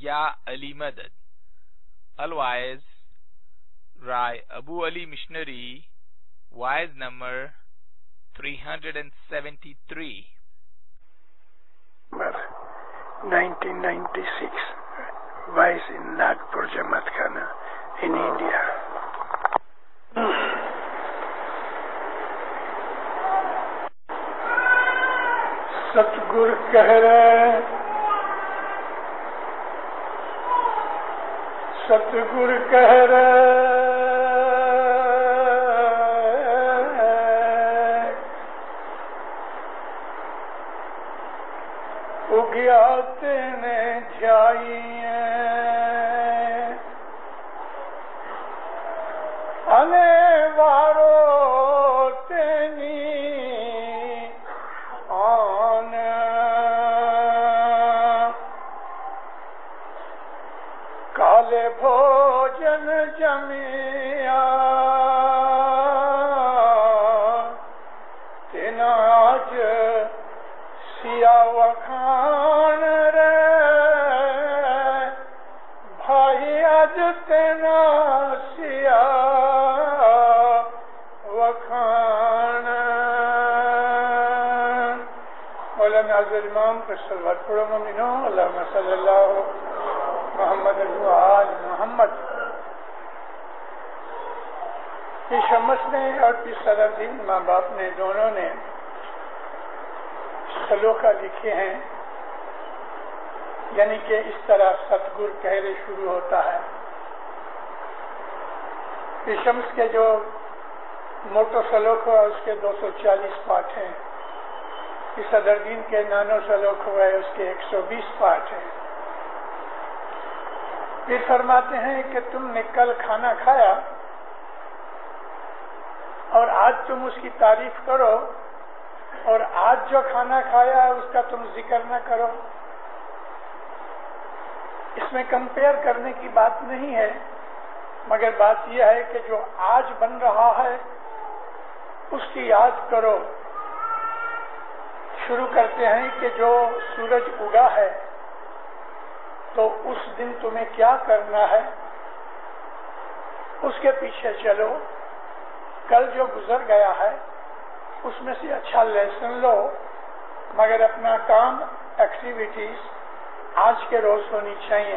Ya Ali Madad. Otherwise, Rai Abu Ali Missionary, wise number 373. 1996, wise in Nagpur Jamaat Khana in India. सतगुर कह रहे, सतगुर कह रहे, उगियाते ने ध्याइए अने वारो भोजन जमिया तिनाज सिया वखान रे भाई आज तेना सिया वखान। मौलाना अज़र इमाम पर सल्लल्लाहु अलैहि वसल्लम सल्लल्लाहु मोहम्मद मोहम्मद। ये शमस ने और पी सलाउद्दीन माँ बाप ने दोनों ने सलोका लिखे हैं, यानी कि इस तरह सतगुर कहरे शुरू होता है। ये शम्स के जो मोटो सलोक हुआ उसके 240 पाठ हैं। इस सदरदीन के नानो सलोक हुआ है उसके 120 पाठ हैं। फिर फरमाते हैं कि तुमने कल खाना खाया और आज तुम उसकी तारीफ करो और आज जो खाना खाया है उसका तुम जिक्र न करो। इसमें कंपेयर करने की बात नहीं है, मगर बात यह है कि जो आज बन रहा है उसकी याद करो। शुरू करते हैं कि जो सूरज उगा है तो उस दिन तुम्हें क्या करना है, उसके पीछे चलो। कल जो गुजर गया है उसमें से अच्छा लेसन लो, मगर अपना काम एक्टिविटीज आज के रोज होनी चाहिए।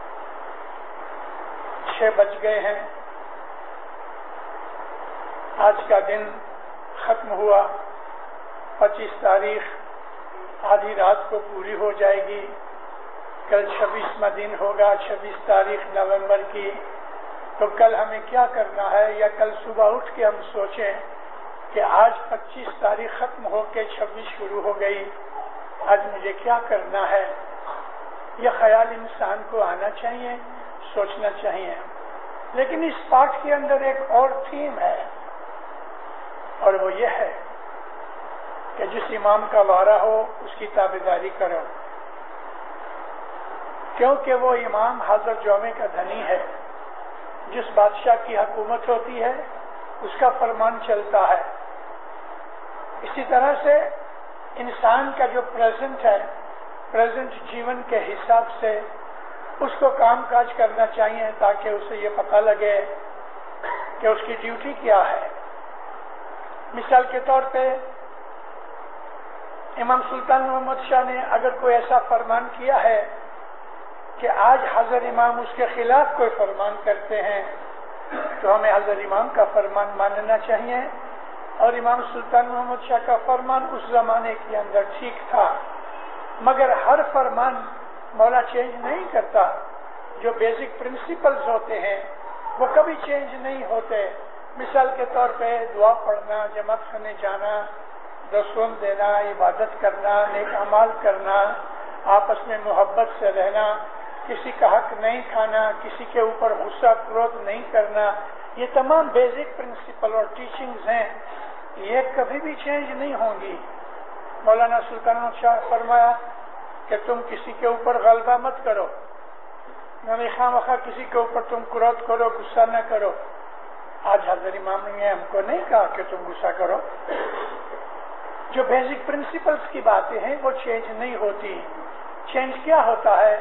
6 बज गए हैं, आज का दिन खत्म हुआ। 25 तारीख आधी रात को पूरी हो जाएगी। कल 26वां दिन होगा, 26 तारीख नवंबर की। तो कल हमें क्या करना है, या कल सुबह उठ के हम सोचें कि आज 25 तारीख खत्म होके 26 शुरू हो गई, आज मुझे क्या करना है। यह ख्याल इंसान को आना चाहिए, सोचना चाहिए। लेकिन इस पाठ के अंदर एक और थीम है, और वो ये है कि जिस इमाम का वारा हो उसकी ताबेदारी करो, क्योंकि वो इमाम हाज़िर जौमे का धनी है। जिस बादशाह की हुकूमत होती है उसका फरमान चलता है। इसी तरह से इंसान का जो प्रेजेंट है, प्रेजेंट जीवन के हिसाब से उसको काम काज करना चाहिए, ताकि उसे ये पता लगे कि उसकी ड्यूटी क्या है। मिसाल के तौर पे इमाम सुल्तान मोहम्मद शाह ने अगर कोई ऐसा फरमान किया है कि आज हज़रत इमाम उसके खिलाफ कोई फरमान करते हैं, तो हमें हज़रत इमाम का फरमान मानना चाहिए। और इमाम सुल्तान मोहम्मद शाह का फरमान उस जमाने के अंदर ठीक था, मगर हर फरमान मौला चेंज नहीं करता। जो बेसिक प्रिंसिपल्स होते हैं वो कभी चेंज नहीं होते। मिसाल के तौर पे दुआ पढ़ना, जमात खाने जाना, रसूल देना, इबादत करना, नेक अमाल करना, आपस में मोहब्बत से रहना, किसी का हक नहीं खाना, किसी के ऊपर गुस्सा क्रोध नहीं करना, ये तमाम बेसिक प्रिंसिपल और टीचिंग्स हैं, ये कभी भी चेंज नहीं होंगी। मौलाना सुल्तान शाह फरमाया कि तुम किसी के ऊपर गलबा मत करो, नबी खामखा किसी के ऊपर तुम क्रोध करो, गुस्सा न करो। आज हज़रत इमाम ने हमको नहीं कहा कि तुम गुस्सा करो। जो बेसिक प्रिंसिपल्स की बातें हैं वो चेंज नहीं होती। चेंज क्या होता है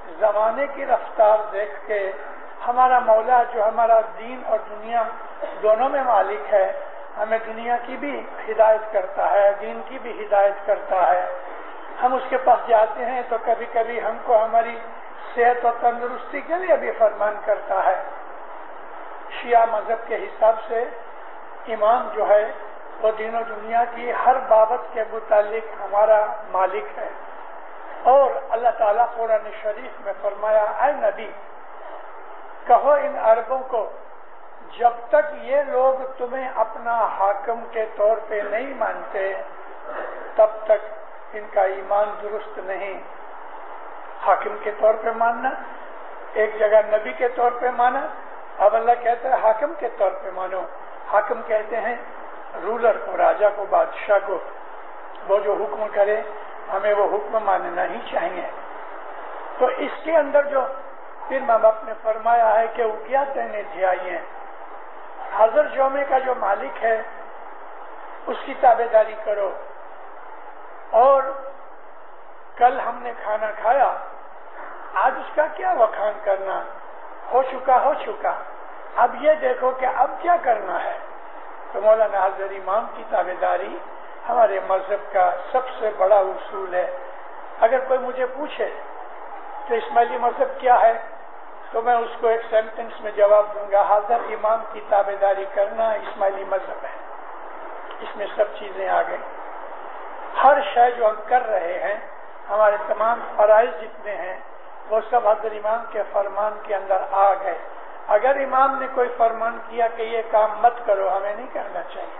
زمانے کی رفتار دیکھ کے ہمارا مولا جو ہمارا دین اور دنیا دونوں میں مالک ہے، ہمیں دنیا کی بھی ہدایت کرتا ہے، دین کی بھی ہدایت کرتا ہے. ہم اس کے پاس جاتے ہیں تو کبھی کبھی ہم کو ہماری صحت اور تندرستی کے لیے بھی فرمان کرتا ہے. شیعہ مذہب کے حساب سے امام جو ہے وہ دین و دنیا کی ہر بابت کے متعلق ہمارا مالک ہے. اور اللہ تعالیٰ قرآن شریف میں فرمایا، اے نبی کہو ان عربوں کو جب تک یہ لوگ تمہیں اپنا حاکم کے طور پہ نہیں مانتے تب تک ان کا ایمان درست نہیں. حاکم کے طور پہ ماننا، ایک جگہ نبی کے طور پہ مانا، اب اللہ کہتا ہے حاکم کے طور پہ مانو. حاکم کہتے ہیں رولر کو، راجا کو، بادشاہ کو. وہ جو حکم کرے ہمیں وہ حکم ماننا ہی چاہیے. تو اس کے اندر جو پھر ماں باپ نے فرمایا ہے کہ اگیا تینے دھیائیں، حاضر جومے کا جو مالک ہے اس کی تابع داری کرو. اور کل ہم نے کھانا کھایا، آج اس کا کیا وکھان کرنا، ہو چکا، اب یہ دیکھو کہ اب کیا کرنا ہے. تو مولانا حضرت امام کی تابع داری ہمارے مذہب کا سب سے بڑا اصول ہے. اگر کوئی مجھے پوچھے کہ اسماعیلی مذہب کیا ہے تو میں اس کو ایک سینٹنس میں جواب دوں گا، حضرت امام کی تابع داری کرنا اسماعیلی مذہب ہے. اس میں سب چیزیں آ گئی. ہر شے جو ہم کر رہے ہیں، ہمارے تمام فرائض جتنے ہیں وہ سب حضرت امام کے فرمان کے اندر آ گئے. اگر امام نے کوئی فرمان کیا کہ یہ کام مت کرو، ہمیں نہیں کرنا چاہیے.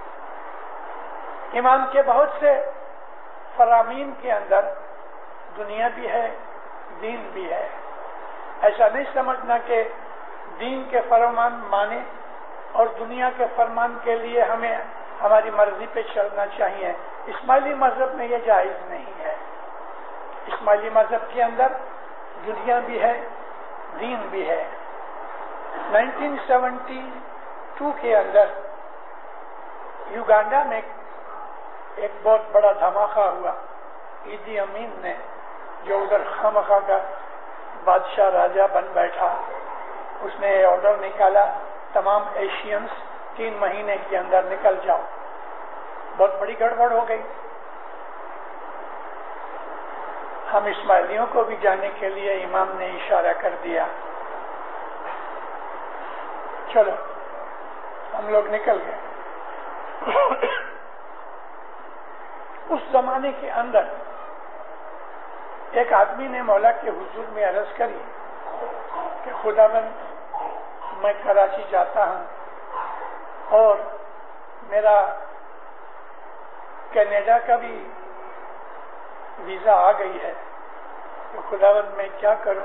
امام کے بہت سے فرامین کے اندر دنیا بھی ہے، دین بھی ہے. ایسا نہیں سمجھنا کہ دین کے فرمان مانے اور دنیا کے فرمان کے لیے ہمیں ہماری مرضی پہ چلنا چاہیے. اسماعیلی مذہب میں یہ جائز نہیں ہے. اسماعیلی مذہب کے اندر دنیا بھی ہے، دین بھی ہے. 1972 کے اندر یوگانڈا میں ایک بہت بڑا دھماکہ ہوا. ایدی امین نے جو ادھر خامخواہ کا بادشاہ راجہ بن بیٹھا، اس نے یہ آرڈر نکالا تمام ایشینز 3 مہینے کے اندر نکل جاؤ. بہت بڑی گڑبڑ ہو گئی. ہم اسماعیلیوں کو بھی جانے کے لیے امام نے اشارہ کر دیا. چلو ہم لوگ نکل گئے. اس زمانے کے اندر ایک آدمی نے مولا کے حضور میں عرض کری کہ خداوند میں کراچی جاتا ہوں اور میرا کینیڈا کا بھی ویزا آ گئی ہے، تو خداوند میں کیا کروں؟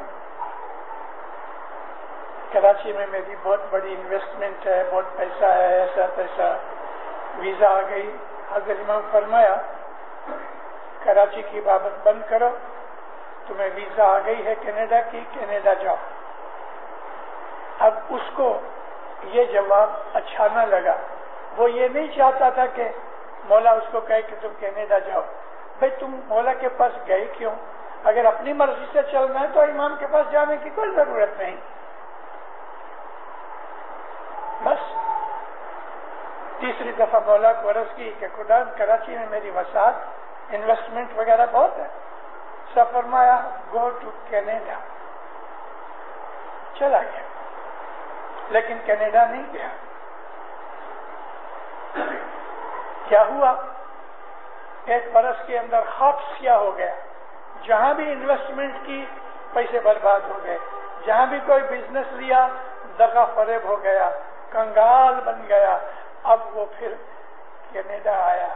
کراچی میں میری بہت بڑی انویسٹمنٹ ہے، بہت پیسہ ہے، ایسا تیسا. ویزا آ گئی. حضرت امام فرمایا کراچی کی بابت بند کرو، تمہیں ویزا آ گئی ہے کینیڈا کی، کینیڈا جاؤ. اب اس کو یہ جواب اچھا نہ لگا. وہ یہ نہیں چاہتا تھا کہ مولا اس کو کہے کہ تم کینیڈا جاؤ. بھئی تم مولا کے پاس گئے کیوں؟ اگر اپنی مرضی سے چلنا ہے تو امام کے پاس جانے کی کوئی ضرورت نہیں. بس تیسری دفعہ مولا کو عرض کی کہ خدا کراچی میں میری وسعت، انویسٹمنٹ وغیرہ بہت ہے. سب فرمایا گو ٹو کینیڈا. چلا گیا لیکن کینیڈا نہیں گیا. کیا ہوا؟ 1 برس کے اندر خواب سیاہ ہو گیا. جہاں بھی انویسٹمنٹ کی پیسے برباد ہو گئے، جہاں بھی کوئی بزنس لیا دغا فریب ہو گیا، کنگال بن گیا. اب وہ پھر کینیڈا آیا.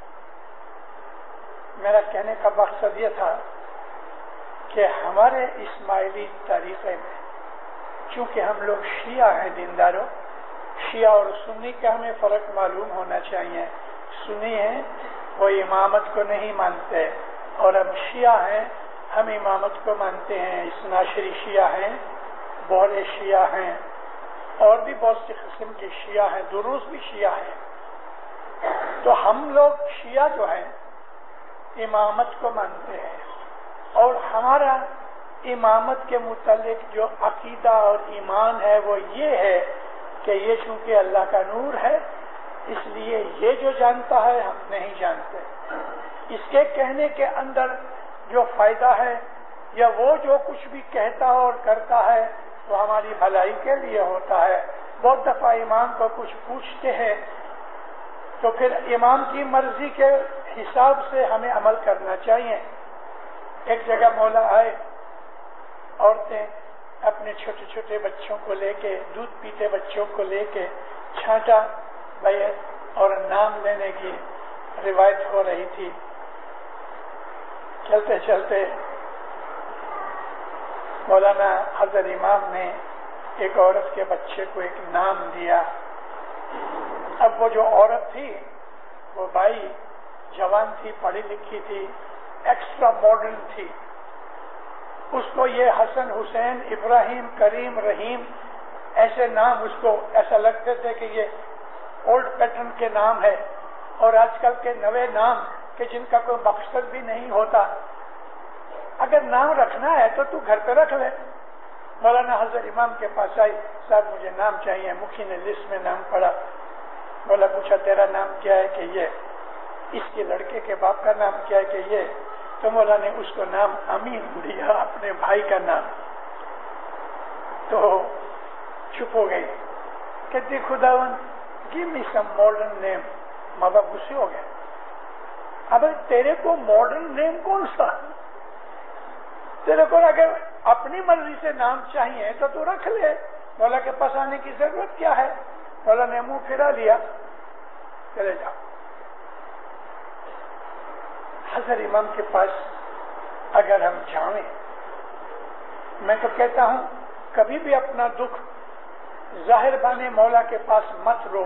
میرا کہنے کا مقصد یہ تھا کہ ہمارے اسماعیلی طریقے میں چونکہ ہم لوگ شیعہ ہیں، دینداروں، شیعہ اور سنی کا ہمیں فرق معلوم ہونا چاہیے. سنی ہیں وہ امامت کو نہیں مانتے، اور ہم شیعہ ہیں ہم امامت کو مانتے ہیں. اثناعشری شیعہ ہیں، بہرے شیعہ ہیں، اور بھی بہت سی قسم کے شیعہ ہیں، دروز بھی شیعہ ہیں. تو ہم لوگ شیعہ جو ہیں امامت کو مانتے ہیں، اور ہمارا امامت کے متعلق جو عقیدہ اور ایمان ہے وہ یہ ہے کہ یہ چونکہ اللہ کا نور ہے اس لیے یہ جو جانتا ہے ہم نہیں جانتے. اس کے کہنے کے اندر جو فائدہ ہے یا وہ جو کچھ بھی کہتا اور کرتا ہے وہ ہماری بھلائی کے لیے ہوتا ہے. بہت دفعہ امام کو کچھ پوچھتے ہیں تو پھر امام کی مرضی کے حساب سے ہمیں عمل کرنا چاہیے. ایک جگہ مولا آئے, عورتیں اپنے چھوٹے چھوٹے بچوں کو لے کے, دودھ پیتے بچوں کو لے کے چھانٹا بیعت اور نام لینے کی روایت ہو رہی تھی. چلتے چلتے مولانا حضرت امام نے ایک عورت کے بچے کو ایک نام دیا. اب وہ جو عورت تھی وہ بائی جوان تھی, پڑھی لکھی تھی, ایکسٹرا ماڈرن تھی. اس کو یہ حسن, حسین, ابراہیم, کریم, رحیم ایسے نام اس کو ایسا لگتے تھے کہ یہ اولڈ پیٹرن کے نام ہے اور آج کل کے نئے نام کہ جن کا کوئی مقصد بھی نہیں ہوتا. اگر نام رکھنا ہے تو گھر پہ رکھ لے. مولانا حضرت امام کے پاس آئی, صاحب مجھے نام چاہیے. مکھی نے لسٹ میں نام پڑھا. مولا پوچھا تیرا نام کیا ہے کہ یہ, اس کے لڑکے کے باپ کا نام کیا ہے کہ یہ. تو مولا نے اس کو نام امین دیا, اپنے بھائی کا نام. تو چپ ہو گئی. کہتی خداون گیو می سم ماڈرن نیم. ماں باپ غصے ہو گئے. اب تیرے کو ماڈرن نیم کون سا؟ تیرے کو اگر اپنی مرضی سے نام چاہیے تو رکھ لے. مولا کے پاس آنے کی ضرورت کیا ہے؟ مولا نے منہ پھرا لیا, چلے جاؤ. حضرت امام کے پاس اگر ہم جائیں, میں تو کہتا ہوں کبھی بھی اپنا دکھ ظاہر بانے مولا کے پاس مت رو.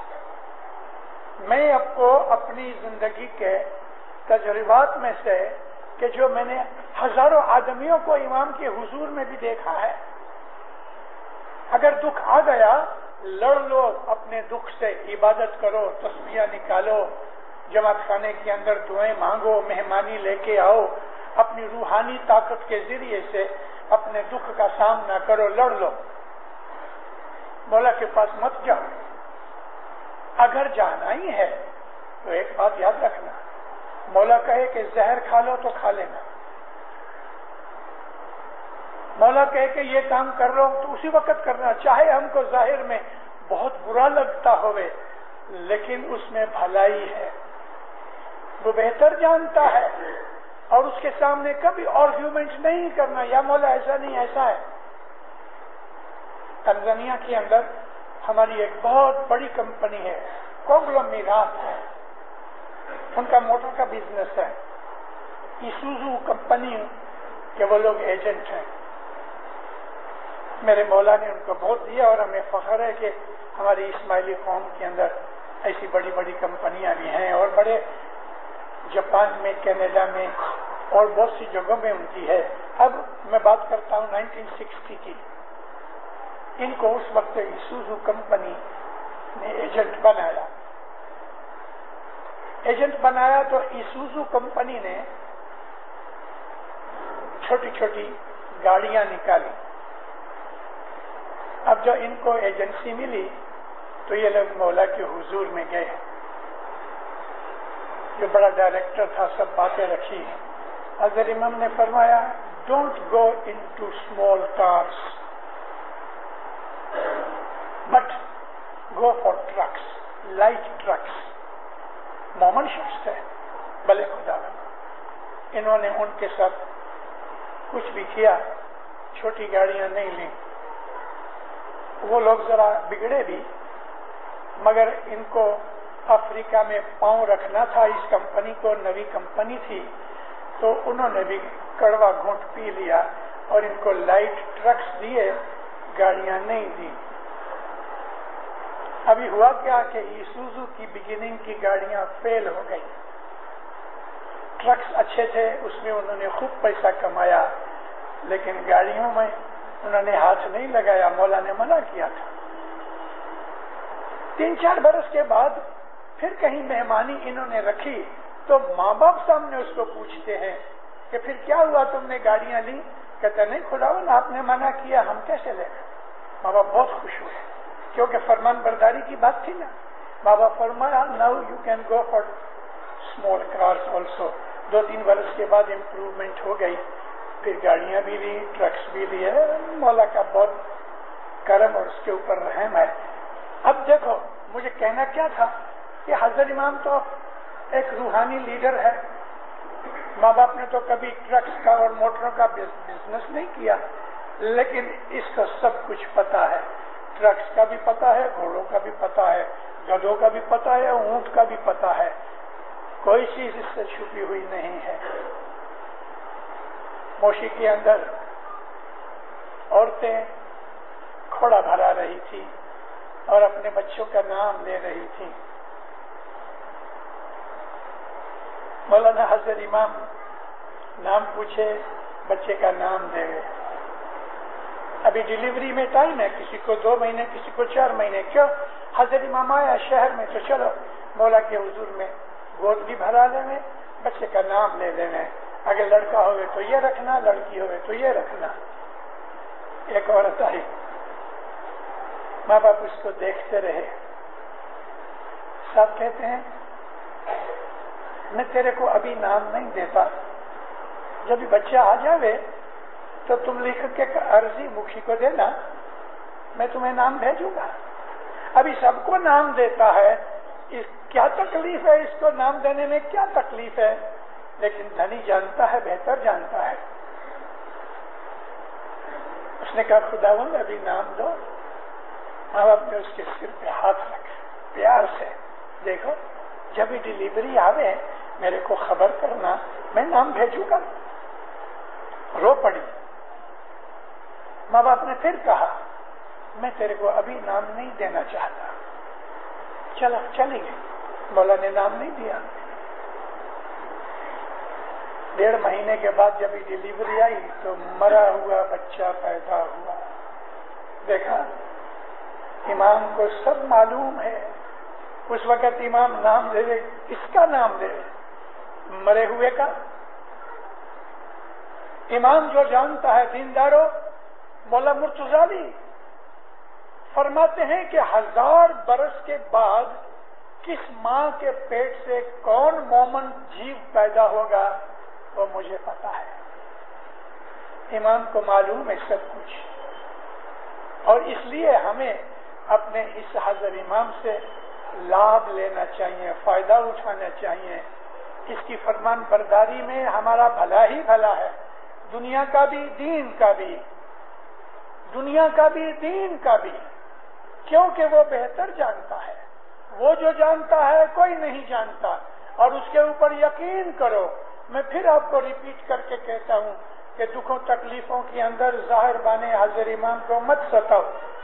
میں آپ کو اپنی زندگی کے تجربات میں سے کہ جو میں نے ہزاروں آدمیوں کو امام کے حضور میں بھی دیکھا ہے, اگر دکھ آ گیا لڑ لو اپنے دکھ سے, عبادت کرو, تسبیح نکالو, جماعت خانے کے اندر دعائیں مانگو, مہمانی لے کے آؤ, اپنی روحانی طاقت کے ذریعے سے اپنے دکھ کا سامنا کرو, لڑ لو. مولا کے پاس مت جاؤ. اگر جانا ہی ہے تو ایک بات یاد رکھنا, مولا کہے کہ زہر کھا لو تو کھا لینا. مولا کہے کہ یہ کام کر رہا ہوں تو اسی وقت کرنا, چاہے ہم کو ظاہر میں بہت برا لگتا ہوئے لیکن اس میں بھلائی ہے. وہ بہتر جانتا ہے اور اس کے سامنے کبھی آرگیومنٹ نہیں کرنا, یا مولا ایسا نہیں ایسا ہے. تنزانیہ کے اندر ہماری ایک بہت بڑی کمپنی ہے, کانگلومیرات ہے, ان کا موٹر کا بزنس ہے. ایسوزو کمپنی کے وہ لوگ ایجنٹ ہیں. میرے مولا نے ان کو بہت دیا اور ہمیں فخر ہے کہ ہماری اسماعیلی قوم کے اندر ایسی بڑی بڑی کمپنیاں بھی ہیں, اور بڑے جاپان میں, کینیڈا میں اور بہت سی جگہوں میں ان کی ہے. اب میں بات کرتا ہوں 1960 کی. ان کو اس وقت ایسوزو کمپنی نے ایجنٹ بنایا. ایجنٹ بنایا تو ایسوزو کمپنی نے چھوٹی چھوٹی گاڑیاں نکالی. اب جو ان کو ایجنسی ملی تو یہ لوگ مولا کے حضور میں گئے. جو بڑا ڈائریکٹر تھا سب باتیں رکھی. حضرت امام نے فرمایا don't go into small cars but go for trucks, light trucks. مومن شخص تھے بھلے خدا. انہوں نے ان کے ساتھ کچھ بھی کیا, چھوٹی گاڑیاں نہیں لیں. وہ لوگ ذرا بگڑے بھی, مگر ان کو افریقہ میں پاؤں رکھنا تھا. اس کمپنی کو نئی کمپنی تھی تو انہوں نے بھی کڑوا گھونٹ پی لیا اور ان کو لائٹ ٹرکس دیے, گاڑیاں نہیں دی. ابھی ہوا کیا کہ ایسوزو کی بگننگ کی گاڑیاں فیل ہو گئی. ٹرکس اچھے تھے, اس میں انہوں نے خوب پیسہ کمایا, لیکن گاڑیوں میں انہوں نے ہاتھ نہیں لگایا. مولا نے منع کیا تھا. 3-4 برس کے بعد پھر کہیں مہمانی انہوں نے رکھی تو ماں باپ سامنے اس کو پوچھتے ہیں کہ پھر کیا ہوا, تم نے گاڑیاں لی؟ کہتے نہیں خداوند آپ نے منع کیا، ہم کیسے لیں؟ ماں باپ بہت خوش ہوئے کیونکہ فرمان برداری کی بات تھی نا. ماں باپ فرمایا now you can go for small cars also. 2-3 برس کے بعد امپروومنٹ ہو گئی، پھر گاڑیاں بھی لی، ٹرکس بھی لیے. مولا کا بہت کرم اور اس کے اوپر رحم ہے. اب دیکھو مجھے کہنا کیا تھا کہ حضرت امام تو ایک روحانی لیڈر ہے. ماں باپ نے تو کبھی ٹرکس کا اور موٹروں کا بزنس نہیں کیا، لیکن اس کا سب کچھ پتا ہے. ٹرکس کا بھی پتا ہے، گھوڑوں کا بھی پتا ہے، گدھوں کا بھی پتا ہے، اونٹ کا بھی پتا ہے. کوئی چیز اس سے چھپی ہوئی نہیں ہے. موشی کے اندر عورتیں کھوڑا بھرا رہی تھی اور اپنے بچوں کا نام لے رہی تھی. مولانا حضرت امام نام پوچھے، بچے کا نام دے گئے. ابھی ڈیلیوری میں ٹائم ہے، کسی کو 2 مہینے، کسی کو 4 مہینے. کیوں؟ حضرت امام آیا شہر میں تو چلو مولا کے حضور میں گود بھی بھرا لینے، بچے کا نام لے لینے. اگر لڑکا ہوئے تو یہ رکھنا، لڑکی ہوئے تو یہ رکھنا. ایک عورت آئی، ماں باپ اس کو دیکھتے رہے. سب کہتے ہیں میں تیرے کو ابھی نام نہیں دیتا، جب بچہ آ جاوے تو تم لکھ کے عرضی مکھی کو دینا، میں تمہیں نام بھیجوں گا. ابھی سب کو نام دیتا ہے، کیا تکلیف ہے؟ اس کو نام دینے میں کیا تکلیف ہے؟ لیکن دھنی جانتا ہے، بہتر جانتا ہے. اس نے کہا خداوند ابھی نام دو. ماں باپ نے اس کے سر پہ ہاتھ رکھے پیار سے. دیکھو جب ہی ڈیلیوری آوے میرے کو خبر کرنا، میں نام بھیجوں گا. رو پڑی. ماں باپ نے پھر کہا میں تیرے کو ابھی نام نہیں دینا چاہتا. چلا چلی گئی. مولا نے نام نہیں دیا. 1.5 مہینے کے بعد جب ڈیلیوری آئی تو مرا ہوا بچہ پیدا ہوا. دیکھا امام کو سب معلوم ہے. اس وقت امام نام دے دے، کس کا نام دے؟ مرے ہوئے کا. امام جو جانتا ہے دیندارو، مولا مرتضی علی فرماتے ہیں کہ 1000 برس کے بعد کس ماں کے پیٹ سے کون مومن جیو پیدا ہوگا وہ مجھے پتا ہے. امام کو معلوم ہے سب کچھ، اور اس لیے ہمیں اپنے اس حضرت امام سے لابھ لینا چاہیے، فائدہ اٹھانا چاہیے. اس کی فرمان برداری میں ہمارا بھلا ہی بھلا ہے، دنیا کا بھی دین کا بھی، دنیا کا بھی دین کا بھی. کیونکہ وہ بہتر جانتا ہے. وہ جو جانتا ہے کوئی نہیں جانتا، اور اس کے اوپر یقین کرو. میں پھر آپ کو ریپیٹ کر کے کہتا ہوں کہ دکھوں تکلیفوں کے اندر ظاہر بانے حضرت امام کو مت ستاؤ.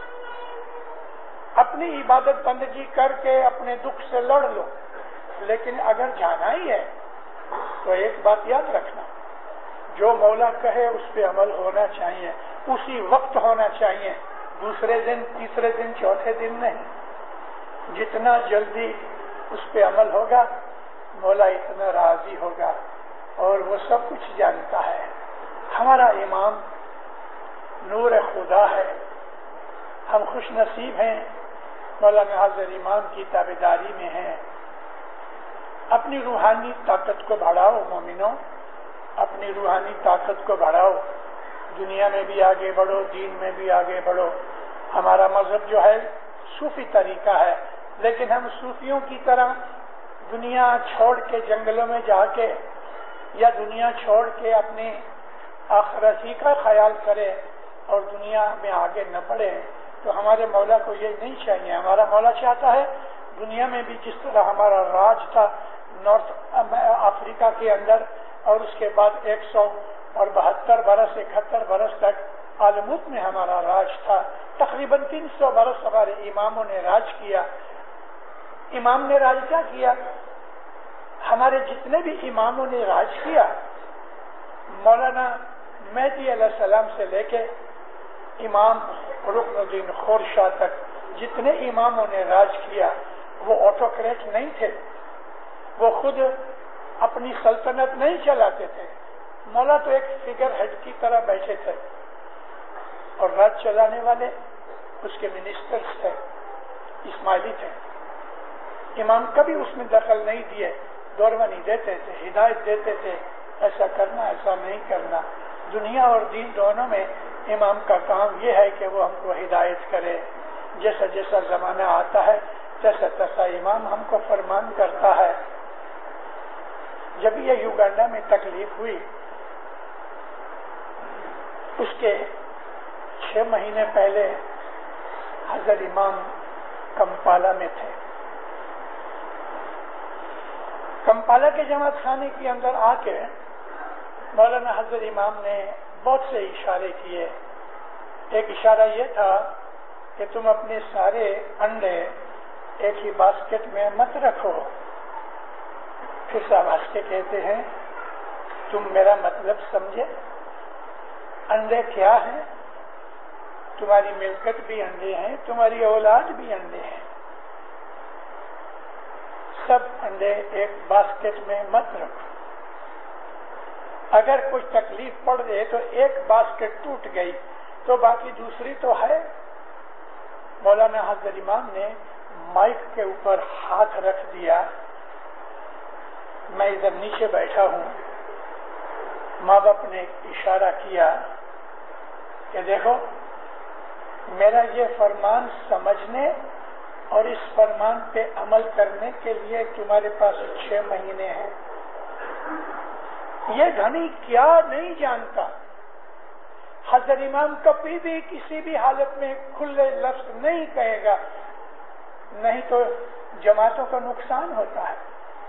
اپنی عبادت بندگی کر کے اپنے دکھ سے لڑ لو. لیکن اگر جانا ہی ہے تو ایک بات یاد رکھنا، جو مولا کہے اس پہ عمل ہونا چاہیے، اسی وقت ہونا چاہیے. دوسرے دن، تیسرے دن، چوتھے دن نہیں. جتنا جلدی اس پہ عمل ہوگا مولا اتنا راضی ہوگا، اور وہ سب کچھ جانتا ہے. ہمارا امام نور خدا ہے. ہم خوش نصیب ہیں، مولانا حضرت امام کی تابعداری میں ہیں. اپنی روحانی طاقت کو بڑھاؤ مومنوں، اپنی روحانی طاقت کو بڑھاؤ. دنیا میں بھی آگے بڑھو، دین میں بھی آگے بڑھو. ہمارا مذہب جو ہے صوفی طریقہ ہے، لیکن ہم صوفیوں کی طرح دنیا چھوڑ کے جنگلوں میں جا کے یا دنیا چھوڑ کے اپنی آخرت ہی کا خیال کرے اور دنیا میں آگے نہ بڑھے، تو ہمارے مولا کو یہ نہیں چاہیے. ہمارا مولا چاہتا ہے دنیا میں بھی جس طرح ہمارا راج تھا نارتھ افریقہ کے اندر، اور اس کے بعد 172 برس 71 برس تک عالموت میں ہمارا راج تھا. تقریباً 300 برس ہمارے اماموں نے راج کیا. امام نے راج کیا کیا؟ ہمارے جتنے بھی اماموں نے راج کیا، مولانا مہدی علیہ السلام سے لے کے امام رکن الدین خورشاہ تک جتنے اماموں نے راج کیا وہ آٹوکریٹ نہیں تھے. وہ خود اپنی سلطنت نہیں چلاتے تھے، مولا تو ایک فگر ہیڈ کی طرح بیٹھے تھے اور راج چلانے والے اس کے منسٹرز تھے، اسماعیلی تھے. امام کبھی اس میں دخل نہیں دیے، دورونی دیتے تھے، ہدایت دیتے تھے، ایسا کرنا ایسا نہیں کرنا. دنیا اور دین دونوں میں امام کا کام یہ ہے کہ وہ ہم کو ہدایت کرے. جیسا جیسا زمانہ آتا ہے تیسا تیسا امام ہم کو فرمان کرتا ہے. جب یہ یوگانڈا میں تکلیف ہوئی، اس کے 6 مہینے پہلے حضرت امام کمپالا میں تھے. کمپالا کے جماعت خانے کے اندر آ کے مولانا حضرت امام نے بہت سے اشارے کیے. ایک اشارہ یہ تھا کہ تم اپنے سارے انڈے ایک ہی باسکٹ میں مت رکھو. پھر صاحب ہنس کے کہتے ہیں تم میرا مطلب سمجھے؟ انڈے کیا ہیں؟ تمہاری ملکت بھی انڈے ہیں، تمہاری اولاد بھی انڈے ہیں. سب انڈے ایک باسکٹ میں مت رکھو. اگر کچھ تکلیف پڑ گئے تو ایک باسکٹ ٹوٹ گئی تو باقی دوسری تو ہے. مولانا حضرت امام نے مائک کے اوپر ہاتھ رکھ دیا. میں ادھر نیچے بیٹھا ہوں. ماں باپ نے اشارہ کیا کہ دیکھو میرا یہ فرمان سمجھنے اور اس فرمان پہ عمل کرنے کے لیے تمہارے پاس 6 مہینے ہیں. یہ دھنی کیا نہیں جانتا. حضرت امام کبھی بھی کسی بھی حالت میں کھلے لفظ نہیں کہے گا، نہیں تو جماعتوں کا نقصان ہوتا ہے.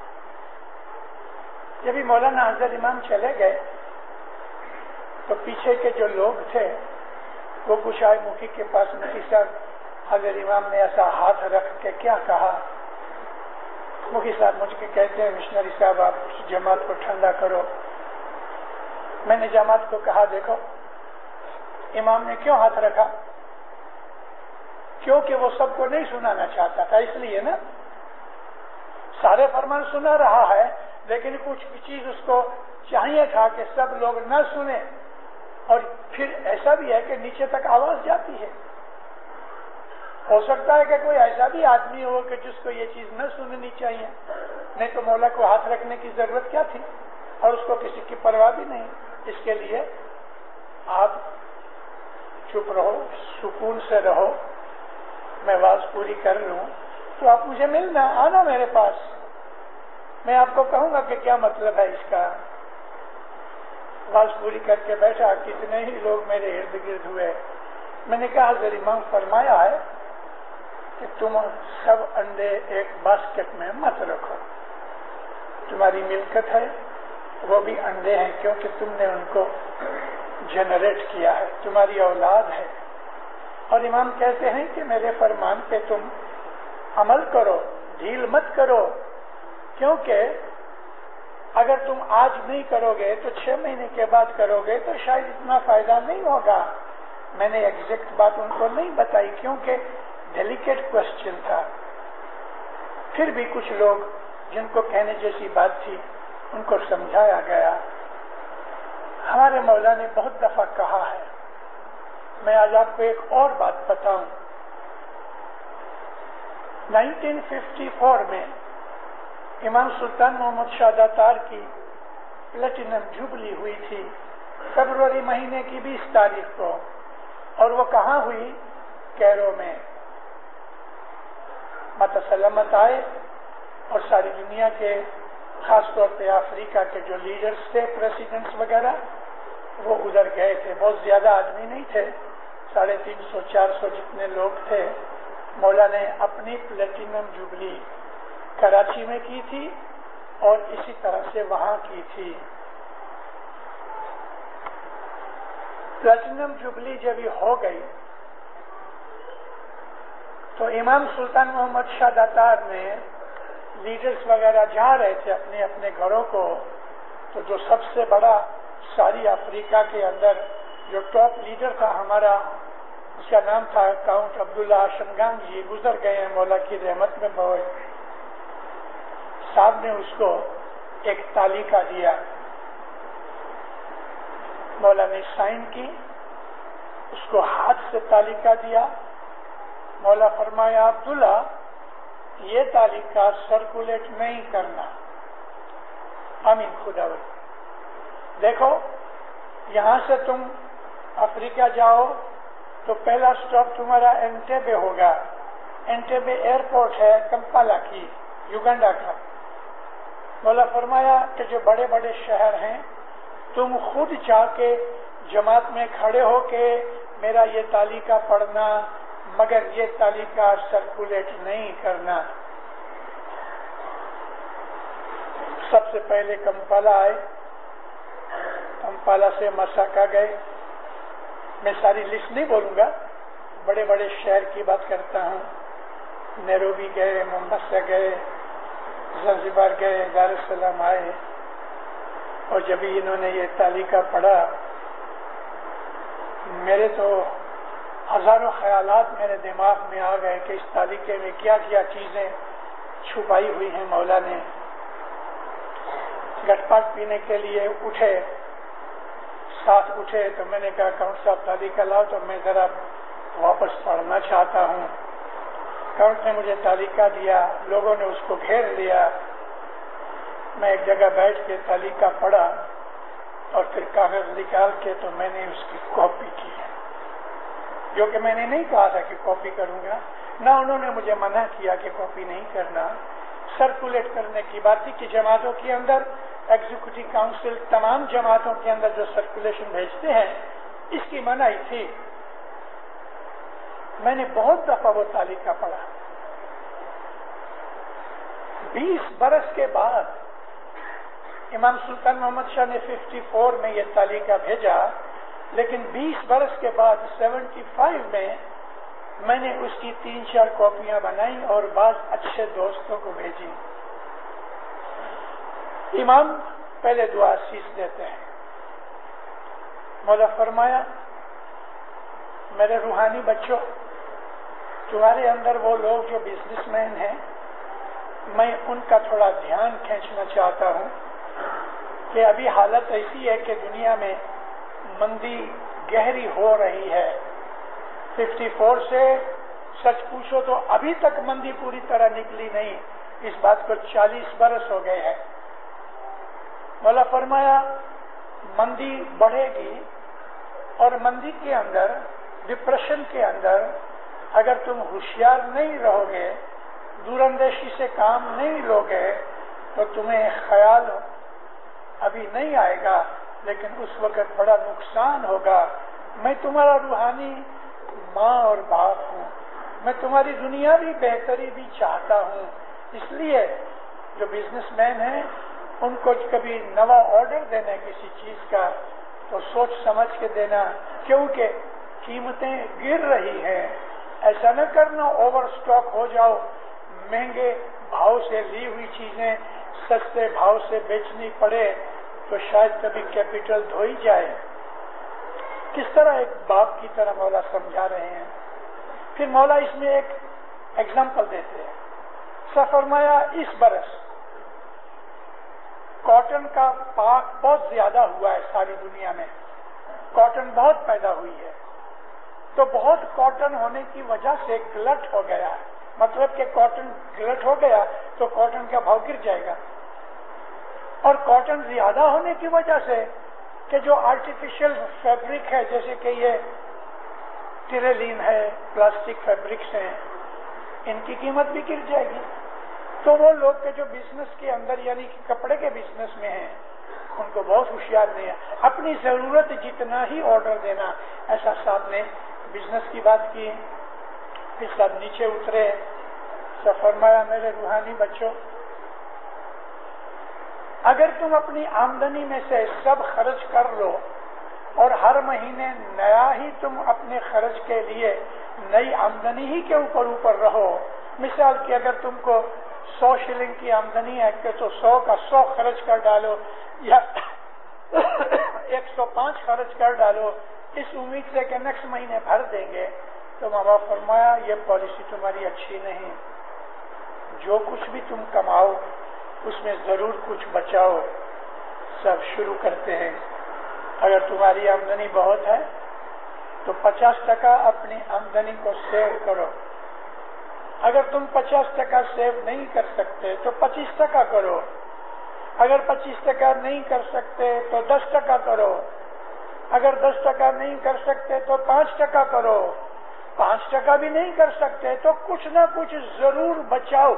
جب مولانا حضرت امام چلے گئے تو پیچھے کے جو لوگ تھے وہ کچھ آئے مکھی کے پاس. مکھی صاحب حضرت امام نے ایسا ہاتھ رکھ کے کیا کہا؟ مکھی صاحب مجھ کے کہتے ہیں مشنری صاحب آپ اس جماعت کو ٹھنڈا کرو. میں نے جماعت کو کہا دیکھو امام نے کیوں ہاتھ رکھا؟ کیونکہ وہ سب کو نہیں سنانا چاہتا تھا. اس لیے نا سارے فرمان سنا رہا ہے لیکن کچھ چیز اس کو چاہیے تھا کہ سب لوگ نہ سنیں. اور پھر ایسا بھی ہے کہ نیچے تک آواز جاتی ہے. ہو سکتا ہے کہ کوئی ایسا بھی آدمی ہو کہ جس کو یہ چیز نہ سننی چاہیے، نہیں تو مولا کو ہاتھ رکھنے کی ضرورت کیا تھی؟ اور اس کو کسی کی پرواہ بھی نہیں. اس کے لیے آپ چپ رہو، سکون سے رہو. میں آواز پوری کر لوں تو آپ مجھے ملنا، آنا میرے پاس. میں آپ کو کہوں گا کہ کیا مطلب ہے اس کا. آواز پوری کر کے بیٹھا. کتنے ہی لوگ میرے ارد گرد ہوئے. میں نے کہا حضرت امام فرمایا ہے کہ تم سب انڈے ایک باسکٹ میں مت رکھو. تمہاری ملکت ہے، وہ بھی انڈے ہیں کیونکہ تم نے ان کو جنریٹ کیا ہے، تمہاری اولاد ہے. اور امام کہتے ہیں کہ میرے فرمان پہ تم عمل کرو، ڈھیل مت کرو. کیونکہ اگر تم آج نہیں کرو گے تو 6 مہینے کے بعد کرو گے تو شاید اتنا فائدہ نہیں ہوگا. میں نے ایگزیکٹ بات ان کو نہیں بتائی کیونکہ ڈیلیکیٹ کوشچن تھا. پھر بھی کچھ لوگ جن کو کہنے جیسی بات تھی ان کو سمجھایا گیا. ہمارے مولا نے بہت دفعہ کہا ہے. میں آج آپ کو ایک اور بات بتاؤں. 1954 میں امام سلطان محمد شاہ داتار کی پلیٹینم جوبلی ہوئی تھی فروری مہینے کی 20 تاریخ کو. اور وہ کہاں ہوئی؟ کیرو میں. متسلمت آئے اور ساری دنیا کے خاص طور پہ افریقہ کے جو لیڈرز تھے، پریسیڈنٹس وغیرہ، وہ ادھر گئے تھے. بہت زیادہ آدمی نہیں تھے، 350-400 جتنے لوگ تھے. مولا نے اپنی پلیٹینم جوبلی کراچی میں کی تھی اور اسی طرح سے وہاں کی تھی. پلیٹینم جوبلی جب یہ ہو گئی تو امام سلطان محمد شاہ داتار نے لیڈرز وغیرہ جا رہے تھے اپنے اپنے گھروں کو. تو جو سب سے بڑا ساری افریقہ کے اندر جو ٹاپ لیڈر تھا ہمارا، اس کا نام تھا کاؤنٹ عبداللہ ہاشم گان جی، گزر گئے ہیں مولا کی رحمت میں. بہت صاحب نے اس کو ایک تالیکہ دیا. مولا نے سائن کی، اس کو ہاتھ سے تالیکہ دیا. مولا فرمایا عبداللہ یہ تالیکہ سرکولیٹ نہیں کرنا. آمین خدا ولی. دیکھو یہاں سے تم افریقہ جاؤ تو پہلا سٹاپ تمہارا انٹیبے ہوگا. انٹیبے ایئرپورٹ ہے کمپالا کی، یوگنڈا کا. مولا فرمایا کہ جو بڑے بڑے شہر ہیں تم خود جا کے جماعت میں کھڑے ہو کے میرا یہ تالیکہ پڑھنا، مگر یہ تالیکہ سرکولیٹ نہیں کرنا. سب سے پہلے کمپالا آئے، کمپالا سے مساکا گئے. میں ساری لسٹ نہیں بولوں گا، بڑے بڑے شہر کی بات کرتا ہوں. نیروبی گئے، ممبسا گئے، زنزبار گئے، دار السلام آئے. اور جب انہوں نے یہ تالیکہ پڑھا میرے تو ہزاروں خیالات میرے دماغ میں آ گئے کہ اس تالیکے میں کیا کیا چیزیں چھپائی ہوئی ہیں. مولا نے گٹ پاٹ پینے کے لیے اٹھے، ساتھ اٹھے تو میں نے کہا کاؤنٹ صاحب تالیکہ لاؤ تو میں ذرا واپس پڑھنا چاہتا ہوں. کاؤنٹ نے مجھے تالیکہ دیا، لوگوں نے اس کو گھیر لیا. میں ایک جگہ بیٹھ کے تالیکہ پڑھا اور پھر کاغذ نکال کے تو میں نے اس کی کاپی کی، جو کہ میں نے نہیں کہا تھا کہ کاپی کروں گا، نہ انہوں نے مجھے منع کیا کہ کاپی نہیں کرنا. سرکولیٹ کرنے کی بات تھی کہ جماعتوں کے اندر ایگزیکٹو کاؤنسل تمام جماعتوں کے اندر جو سرکولیشن بھیجتے ہیں اس کی منعی تھی. میں نے بہت دفعہ وہ تالیکہ پڑھا. 20 برس کے بعد امام سلطان محمد شاہ نے 54 میں یہ تالیکہ بھیجا، لیکن 20 برس کے بعد 75 میں نے اس کی 3-4 کاپیاں بنائی اور بعض اچھے دوستوں کو بھیجی. امام پہلے دعا سیس دیتے ہیں. مولا فرمایا میرے روحانی بچوں، تمہارے اندر وہ لوگ جو بزنس مین ہیں، میں ان کا تھوڑا دھیان کھینچنا چاہتا ہوں کہ ابھی حالت ایسی ہے کہ دنیا میں مندی گہری ہو رہی ہے. 54 سے سچ پوچھو تو ابھی تک مندی پوری طرح نکلی نہیں. اس بات کو 40 برس ہو گئے ہیں. مولا فرمایا مندی بڑھے گی اور مندی کے اندر، ڈپریشن کے اندر اگر تم ہوشیار نہیں رہو گے، دور اندیشی سے کام نہیں لوگے تو تمہیں خیال ابھی نہیں آئے گا، لیکن اس وقت بڑا نقصان ہوگا. میں تمہارا روحانی ماں اور باپ ہوں، میں تمہاری دنیا بھی بہتری بھی چاہتا ہوں. اس لیے جو بزنس مین ہیں ان کو کبھی نوا آرڈر دینا کسی چیز کا تو سوچ سمجھ کے دینا، کیونکہ قیمتیں گر رہی ہیں. ایسا نہ کرنا اوور سٹاک ہو جاؤ، مہنگے بھاؤ سے لی ہوئی چیزیں سستے بھاؤ سے بیچنی پڑے تو شاید کبھی کیپٹل دھوئی جائے. کس طرح ایک باپ کی طرح مولا سمجھا رہے ہیں. پھر مولا اس میں ایک ایگزامپل دیتے ہیں. فرمایا اس برس کاٹن کا پاک بہت زیادہ ہوا ہے، ساری دنیا میں کاٹن بہت پیدا ہوئی ہے، تو بہت کاٹن ہونے کی وجہ سے گلٹ ہو گیا ہے. مطلب کہ کاٹن گلٹ ہو گیا تو کاٹن کا بھاؤ گر جائے گا. اور کاٹن زیادہ ہونے کی وجہ سے کہ جو آرٹیفیشل فیبرک ہے، جیسے کہ یہ ٹیریلین ہے، پلاسٹک فیبرکس ہیں، ان کی قیمت بھی گر جائے گی. تو وہ لوگ کے جو بزنس کے اندر یعنی کہ کپڑے کے بزنس میں ہیں ان کو بہت ہوشیار نہیں ہے، اپنی ضرورت جتنا ہی آرڈر دینا. ایسا صاحب نے بزنس کی بات کی. پھر سب نیچے اترے. سب فرمایا میرے روحانی بچوں، اگر تم اپنی آمدنی میں سے سب خرچ کر لو اور ہر مہینے نیا ہی تم اپنے خرچ کے لیے نئی آمدنی ہی کے اوپر رہو. مثال کی اگر تم کو 100 شلنگ کی آمدنی ہے کہ تو 100 کا 100 خرچ کر ڈالو یا 105 خرچ کر ڈالو اس امید سے کہ نیکسٹ مہینے بھر دیں گے. تو بابا فرمایا یہ پالیسی تمہاری اچھی نہیں. جو کچھ بھی تم کماؤ اس میں ضرور کچھ بچاؤ. سب شروع کرتے ہیں. اگر تمہاری آمدنی بہت ہے تو 50% اپنی آمدنی کو سیو کرو. اگر تم 50% سیو نہیں کر سکتے تو 25% کرو. اگر 25% نہیں کر سکتے تو 10% کرو. اگر 10% نہیں کر سکتے تو 5% کرو. 5% بھی نہیں کر سکتے تو کچھ نہ کچھ ضرور بچاؤ.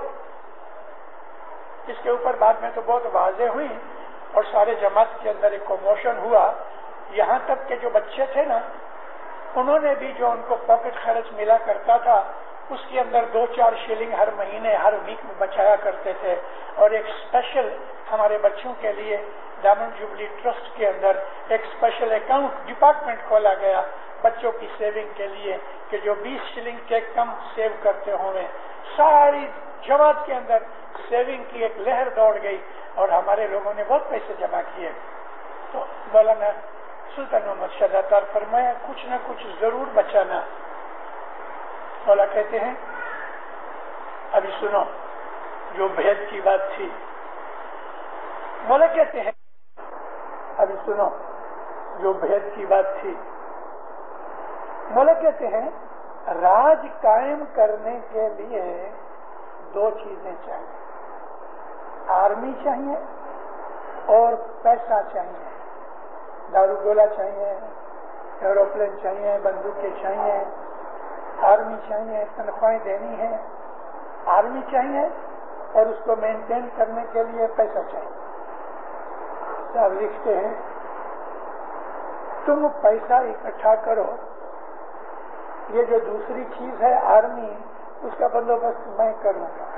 اس کے اوپر بعد میں تو بہت واضح ہوئی اور سارے جماعت کے اندر ایک کموشن ہوا. یہاں تک کہ جو بچے تھے نا، انہوں نے بھی جو ان کو پاکٹ خرچ ملا کرتا تھا اس کے اندر 2-4 شلنگ ہر مہینے ہر ویک میں بچایا کرتے تھے. اور ایک اسپیشل ہمارے بچوں کے لیے ڈائمنڈ جوبلی ٹرسٹ کے اندر ایک اسپیشل اکاؤنٹ ڈپارٹمنٹ کھولا گیا بچوں کی سیونگ کے لیے کہ جو 20 شلنگ کے کم سیو کرتے ہوں. ساری جماعت کے اندر سیونگ کی ایک لہر دوڑ گئی اور ہمارے لوگوں نے بہت پیسے جمع کیے. تو مولانا سلطان محمد شاہ داتار فرمایا کچھ نہ کچھ ضرور بچانا. مولا کہتے ہیں ابھی سنو جو بھید کی بات تھی. مولا کہتے ہیں ابھی سنو جو بھید کی بات تھی. مولا کہتے ہیں راج قائم کرنے کے لیے 2 چیزیں چاہیے. آرمی چاہیے اور پیسہ چاہیے. دارو گولا چاہیے، ایروپلین چاہیے، بندوقیں چاہیے. آرمی چاہیے، تنخواہیں دینی ہے. آرمی چاہیے اور اس کو مینٹین کرنے کے لیے پیسہ چاہیے. صاحب لکھتے ہیں تم پیسہ اکٹھا کرو. یہ جو دوسری چیز ہے آرمی، اس کا بندوبست میں کروں گا.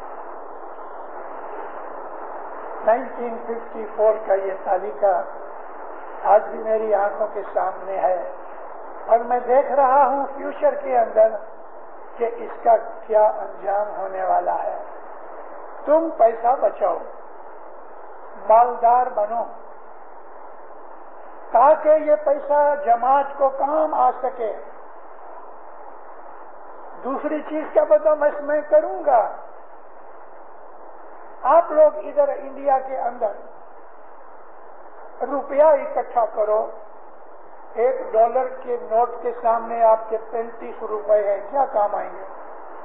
1954 کا یہ تالیکہ آج بھی میری آنکھوں کے سامنے ہے اور میں دیکھ رہا ہوں فیوچر کے اندر کہ اس کا کیا انجام ہونے والا ہے. تم پیسہ بچاؤ، مالدار بنو تاکہ یہ پیسہ جماعت کو کام آ سکے. دوسری چیز کا بندوبست میں کروں گا. آپ لوگ ادھر انڈیا کے اندر روپیہ اکٹھا کرو. $1 کے نوٹ کے سامنے آپ کے 35 روپے ہیں، کیا کام آئیں گے؟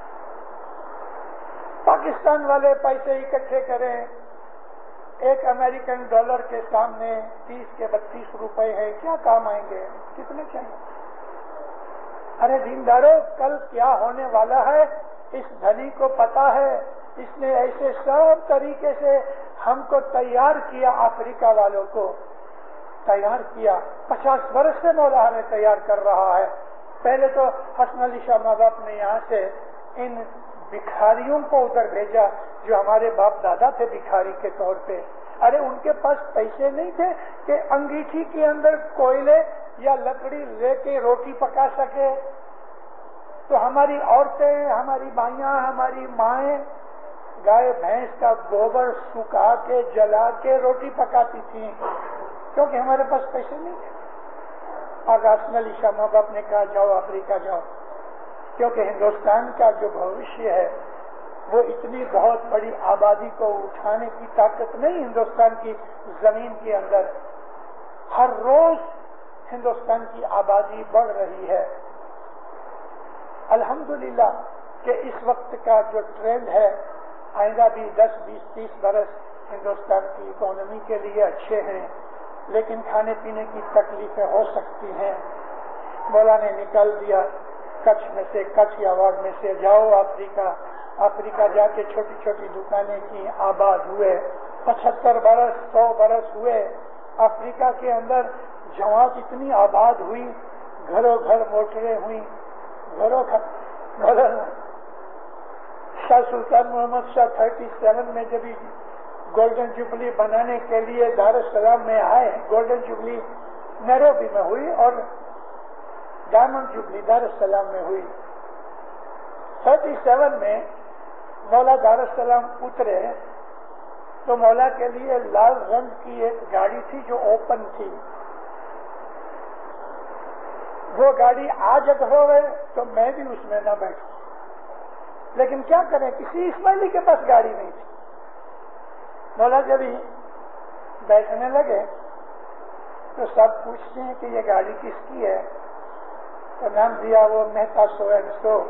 پاکستان والے پیسے اکٹھے کریں. ایک امریکن ڈالر کے سامنے 30 کے 32 روپے ہیں، کیا کام آئیں گے؟ کتنے چاہیے؟ ارے دیندارو، کل کیا ہونے والا ہے اس دھنی کو پتا ہے. اس نے ایسے سب طریقے سے ہم کو تیار کیا، افریقہ والوں کو تیار کیا. 50 برس سے مولا ہمیں تیار کر رہا ہے. پہلے تو حسن علی شاہ ماں باپ نے یہاں سے ان بکھاریوں کو ادھر بھیجا جو ہمارے باپ دادا تھے بکھاری کے طور پہ. ارے ان کے پاس پیسے نہیں تھے کہ انگیٹھی کے اندر کوئلے یا لکڑی لے کے روٹی پکا سکے. تو ہماری عورتیں، ہماری مائیاں، ہماری مائیں گائے بھینس کا گوبر سکھا کے جلا کے روٹی پکاتی تھیں کیونکہ ہمارے پاس پیسے نہیں تھے. اور حسن علی شاہ ماں باپ نے کہا جاؤ افریقہ جاؤ، کیونکہ ہندوستان کا جو بھوشیہ ہے وہ اتنی بہت بڑی آبادی کو اٹھانے کی طاقت نہیں ہندوستان کی زمین کے اندر. ہر روز ہندوستان کی آبادی بڑھ رہی ہے. الحمدللہ کہ اس وقت کا جو ٹرینڈ ہے، آئندہ بھی 10 20 30 برس ہندوستان کی اکانومی کے لیے اچھے ہیں، لیکن کھانے پینے کی تکلیفیں ہو سکتی ہیں. مولا نے نکال دیا کچھ میں سے، کچھ یا وارڈ میں سے جاؤ افریقہ جا کے چھوٹی چھوٹی دکانیں کی، آباد ہوئے. 75 برس 100 برس ہوئے. افریقہ کے اندر جماعت اتنی آباد ہوئی، گھروں گھر موٹریں ہوئی، گھروں گھر. شاہ سلطان محمد شاہ 37 میں جب گولڈن جوبلی بنانے کے لیے دار السلام میں آئے، گولڈن جوبلی نیروبی میں ہوئی اور ڈائمنڈ جوبلی دار السلام میں ہوئی. 37 میں مولا دار السلام اترے تو مولا کے لیے لال رنگ کی ایک گاڑی تھی جو اوپن تھی. وہ گاڑی آج اگر ہوئے تو میں بھی اس میں نہ بیٹھوں، لیکن کیا کریں، کسی اسماعیلی کے پاس گاڑی نہیں تھی. مولا جب ہی بیٹھنے لگے تو سب پوچھتے ہیں کہ یہ گاڑی کس کی ہے؟ تو نام دیا وہ مہتا سو اینڈ سو.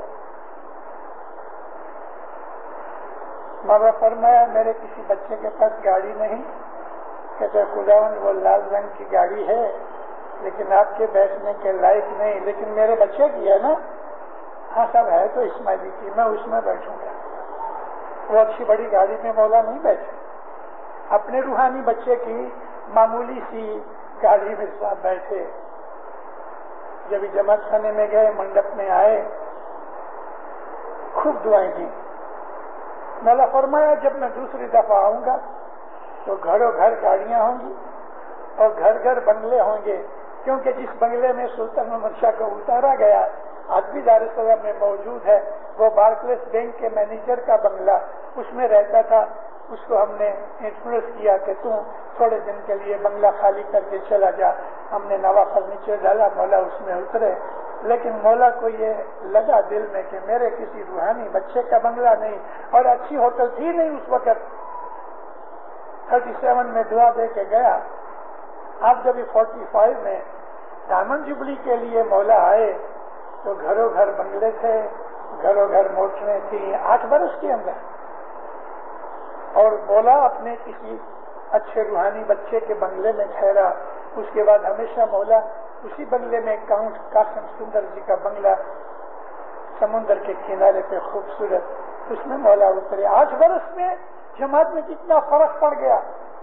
مگر فرمایا میرے کسی بچے کے پاس گاڑی نہیں. کہتے خداوند وہ لال رنگ کی گاڑی ہے لیکن آپ کے بیٹھنے کے لائق نہیں، لیکن میرے بچے کی ہے نا. ہاں سب ہے تو اسماعیلی کی، میں اس میں بیٹھوں گا. وہ اچھی بڑی گاڑی میں مولا نہیں بیٹھے، اپنے روحانی بچے کی معمولی سی گاڑی میں ساتھ بیٹھے. جب جماعت خانے میں گئے، منڈپ میں آئے، خوب دعائیں دی. مولا فرمایا جب میں دوسری دفعہ آؤں گا تو گھروں گھر گاڑیاں ہوں گی اور گھر گھر بنگلے ہوں گے، کیونکہ جس بنگلے میں سلطان محمد شاہ کو اتارا گیا آج بھی دار السلام میں موجود ہے، وہ بارکلیس بینک کے مینیجر کا بنگلہ، اس میں رہتا تھا. اس کو ہم نے انفلوئنس کیا کہ تم تھوڑے دن کے لیے بنگلہ خالی کر کے چلا جا. ہم نے نوا فرنیچر ڈالا، مولا اس میں اترے. لیکن مولا کو یہ لگا دل میں کہ میرے کسی روحانی بچے کا بنگلہ نہیں، اور اچھی ہوٹل تھی نہیں اس وقت. 37 میں دعا دے کے گیا. آپ جب 45 میں ڈائمنڈ جبلی کے لیے مولا آئے تو گھروں گھر بنگلے تھے، گھروں گھر موٹریں تھیں 8 برس کے اندر. اور مولا اپنے کسی اچھے روحانی بچے کے بنگلے میں ٹھہرا. اس کے بعد ہمیشہ مولا اسی بنگلے میں کاؤنٹ قاسم سندر جی کا بنگلہ سمندر کے کنارے پہ خوبصورت، اس میں مولا اترے. 8 برس میں جماعت میں کتنا فرق پڑ گیا.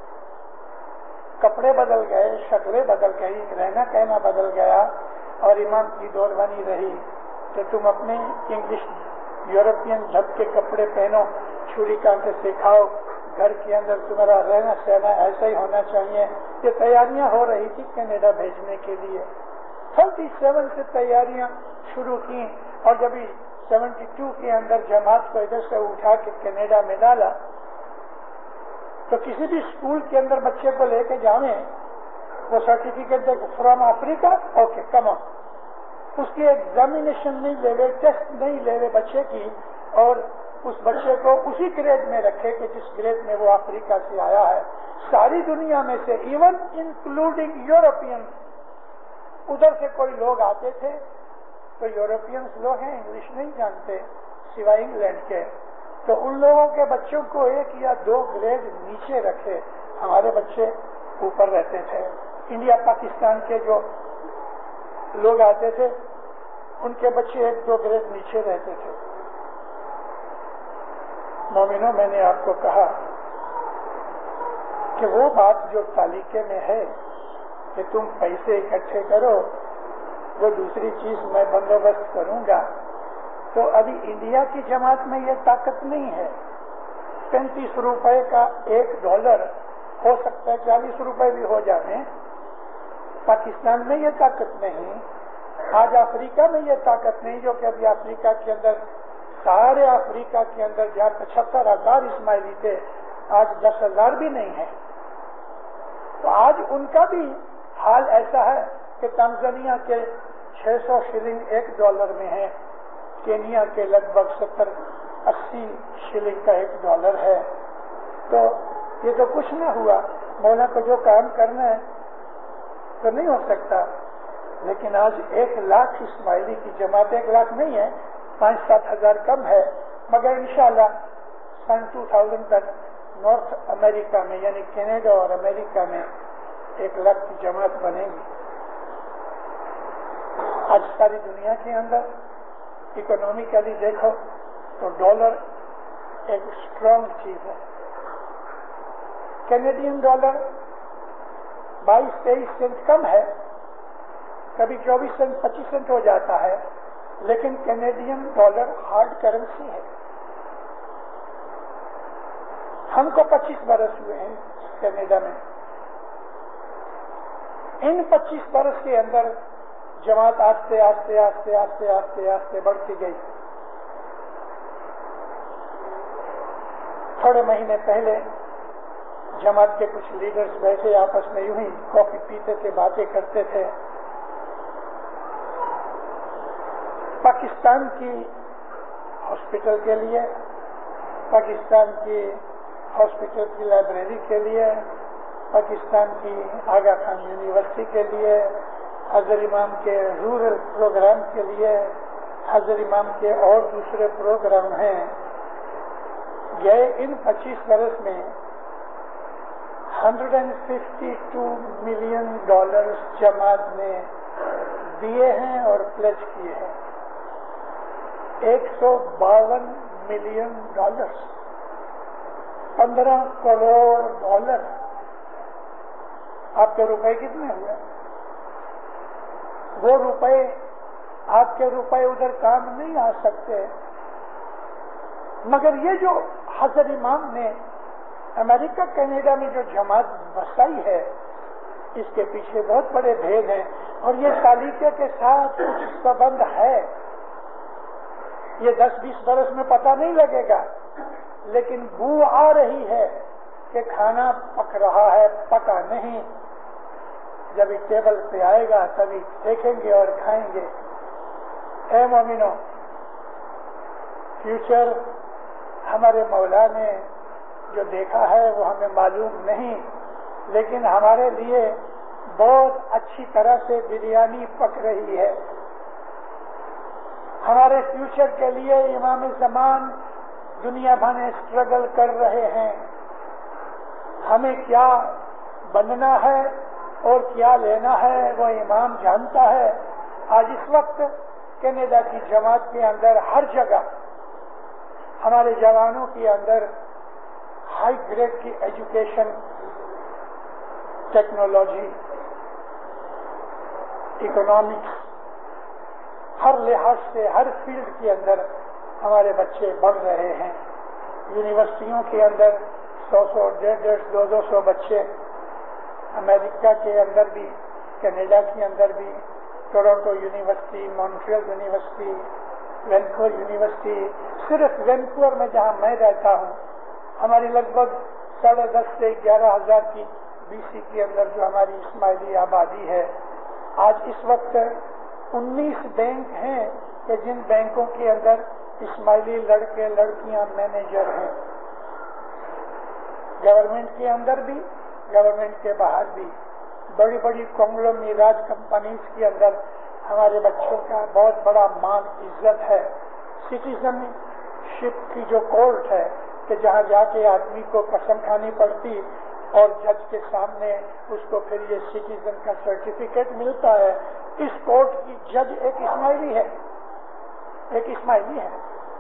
کپڑے بدل گئے، شکلیں بدل گئی، رہنا کہنا بدل گیا. اور امام کی دور بنی رہی کہ تم اپنے انگلش یورپین ڈھب کے کپڑے پہنو، چھری کانٹے سے کھاؤ، گھر کے اندر تمہارا رہنا سہنا ایسا ہی ہونا چاہیے. یہ تیاریاں ہو رہی تھی کینیڈا بھیجنے کے لیے. 37 سے تیاریاں شروع کی، اور جب 72 کے اندر جماعت کو ادھر سے اٹھا کے کینیڈا میں ڈالا تو کسی بھی اسکول کے اندر بچے کو لے کے جاویں وہ سرٹیفکیٹ دے from Africa, okay come on. اس کی ایگزامینیشن نہیں لے لے، ٹیسٹ نہیں لے لے بچے کی، اور اس بچے کو اسی گریڈ میں رکھے کہ جس گریڈ میں وہ افریقہ سے آیا ہے. ساری دنیا میں سے ایون انکلوڈنگ یورپین، ادھر سے کوئی لوگ آتے تھے تو یورپینس لوگ ہیں انگلش نہیں جانتے سوائے انگلینڈ کے، تو ان لوگوں کے بچوں کو 1 یا 2 گریڈ نیچے رکھے. ہمارے بچے اوپر رہتے تھے. انڈیا پاکستان کے جو لوگ آتے تھے ان کے بچے 1-2 گریڈ نیچے رہتے تھے. مومنوں، میں نے آپ کو کہا کہ وہ بات جو تالیکے میں ہے کہ تم پیسے اکٹھے کرو، وہ دوسری چیز میں بندوبست کروں گا. تو ابھی انڈیا کی جماعت میں یہ طاقت نہیں ہے. 35 روپے کا $1 ہو سکتا ہے 40 روپے بھی ہو جانے. پاکستان میں یہ طاقت نہیں. آج افریقہ میں یہ طاقت نہیں، جو کہ ابھی افریقہ کے اندر، سارے افریقہ کے اندر جہاں 75,000 اسماعیلی تھے آج 10,000 بھی نہیں ہے. تو آج ان کا بھی حال ایسا ہے کہ تنزانیہ کے 600 شلنگ $1 میں ہے، کینیا کے لگ بھگ 70-80 شلنگ کا $1 ہے. تو یہ تو کچھ نہ ہوا. مولا کو جو کام کرنا ہے تو نہیں ہو سکتا. لیکن آج 1 لاکھ اسماعیلی کی جماعت، 1 لاکھ نہیں ہے، 5-7 ہزار کم ہے، مگر انشاءاللہ سن 2000 تک نارتھ امریکہ میں یعنی کینیڈا اور امریکہ میں 1 لاکھ کی جماعت بنے گی. آج ساری دنیا کے اندر اکنامیکلی دیکھو تو ڈالر ایک اسٹرانگ چیز ہے. کینیڈین ڈالر 22-23 سینٹ کم ہے، کبھی 24 سینٹ 25 سینٹ ہو جاتا ہے، لیکن کینیڈین ڈالر ہارڈ کرنسی ہے. ہم کو 25 برس ہوئے ہیں کینیڈا میں. ان 25 برس کے اندر جماعت آستے آستے آستے آستے آستے آستے بڑھتی گئی. تھوڑے مہینے پہلے جماعت کے کچھ لیڈرز بیٹھے آپس میں یوں ہی کافی پیتے تھے، باتیں کرتے تھے. پاکستان کی ہاسپٹل کے لیے، پاکستان کی ہاسپٹل کی لائبریری کے لیے، پاکستان کی آغا خان یونیورسٹی کے لیے، حضرت امام کے رورل پروگرام کے لیے، حضرت امام کے اور دوسرے پروگرام ہیں، گئے ان 25 برس میں $152 ملین جماعت نے دیے ہیں اور پلیج کیے ہیں۔ $152 ملین، 15 کروڑ ڈالر۔ آپ کے روپے کتنے ہوئے؟ وہ روپے، آپ کے روپے ادھر کام نہیں آ سکتے، مگر یہ جو حضرت امام نے امریکہ کینیڈا میں جو جماعت بسائی ہے، اس کے پیچھے بہت بڑے بھید ہیں، اور یہ سلیقے کے ساتھ کچھ سبند ہے۔ یہ 10-20 برس میں پتہ نہیں لگے گا، لیکن بو آ رہی ہے کہ کھانا پک رہا ہے، پکا نہیں۔ جب ایک ٹیبل پہ آئے گا تبھی دیکھیں گے اور کھائیں گے۔ اے مومنو، فیوچر ہمارے مولا نے جو دیکھا ہے وہ ہمیں معلوم نہیں، لیکن ہمارے لیے بہت اچھی طرح سے بریانی پک رہی ہے۔ ہمارے فیوچر کے لیے امام زمان دنیا بھر میں اسٹرگل کر رہے ہیں۔ ہمیں کیا بننا ہے اور کیا لینا ہے وہ امام جانتا ہے۔ آج اس وقت کینیڈا کی جماعت کے اندر ہر جگہ ہمارے جوانوں کے اندر ہائی گریڈ کی ایجوکیشن، ٹیکنالوجی، اکنامکس، ہر لحاظ سے ہر فیلڈ کے اندر ہمارے بچے بڑھ رہے ہیں۔ یونیورسٹیوں کے اندر 100 200 بچے، امریکہ کے اندر بھی، کینیڈا کے اندر بھی، Toronto university, Montreal university, Vancouver university. صرف وینکوور میں جہاں میں رہتا ہوں، ہماری لگ بھگ 10,500 سے 11,000 کی BC کے اندر جو ہماری اسماعیلی آبادی ہے، آج اس وقت 19 بینک ہیں کہ جن بینکوں کے اندر اسماعیلی لڑکے لڑکیاں مینیجر ہیں، گورنمنٹ کے اندر بھی، گورنمنٹ کے باہر بھی۔ بڑی بڑی کنگلومیراج کمپنیز کے اندر ہمارے بچوں کا بہت بڑا مان عزت ہے۔ سٹیزن شپ کی جو کورٹ ہے کہ جہاں جا کے آدمی کو قسم کھانی پڑتی اور جج کے سامنے اس کو پھر یہ سٹیزن کا سرٹیفکیٹ ملتا ہے، اس کورٹ کی جج ایک اسماعیلی ہے، ایک اسماعیلی ہے۔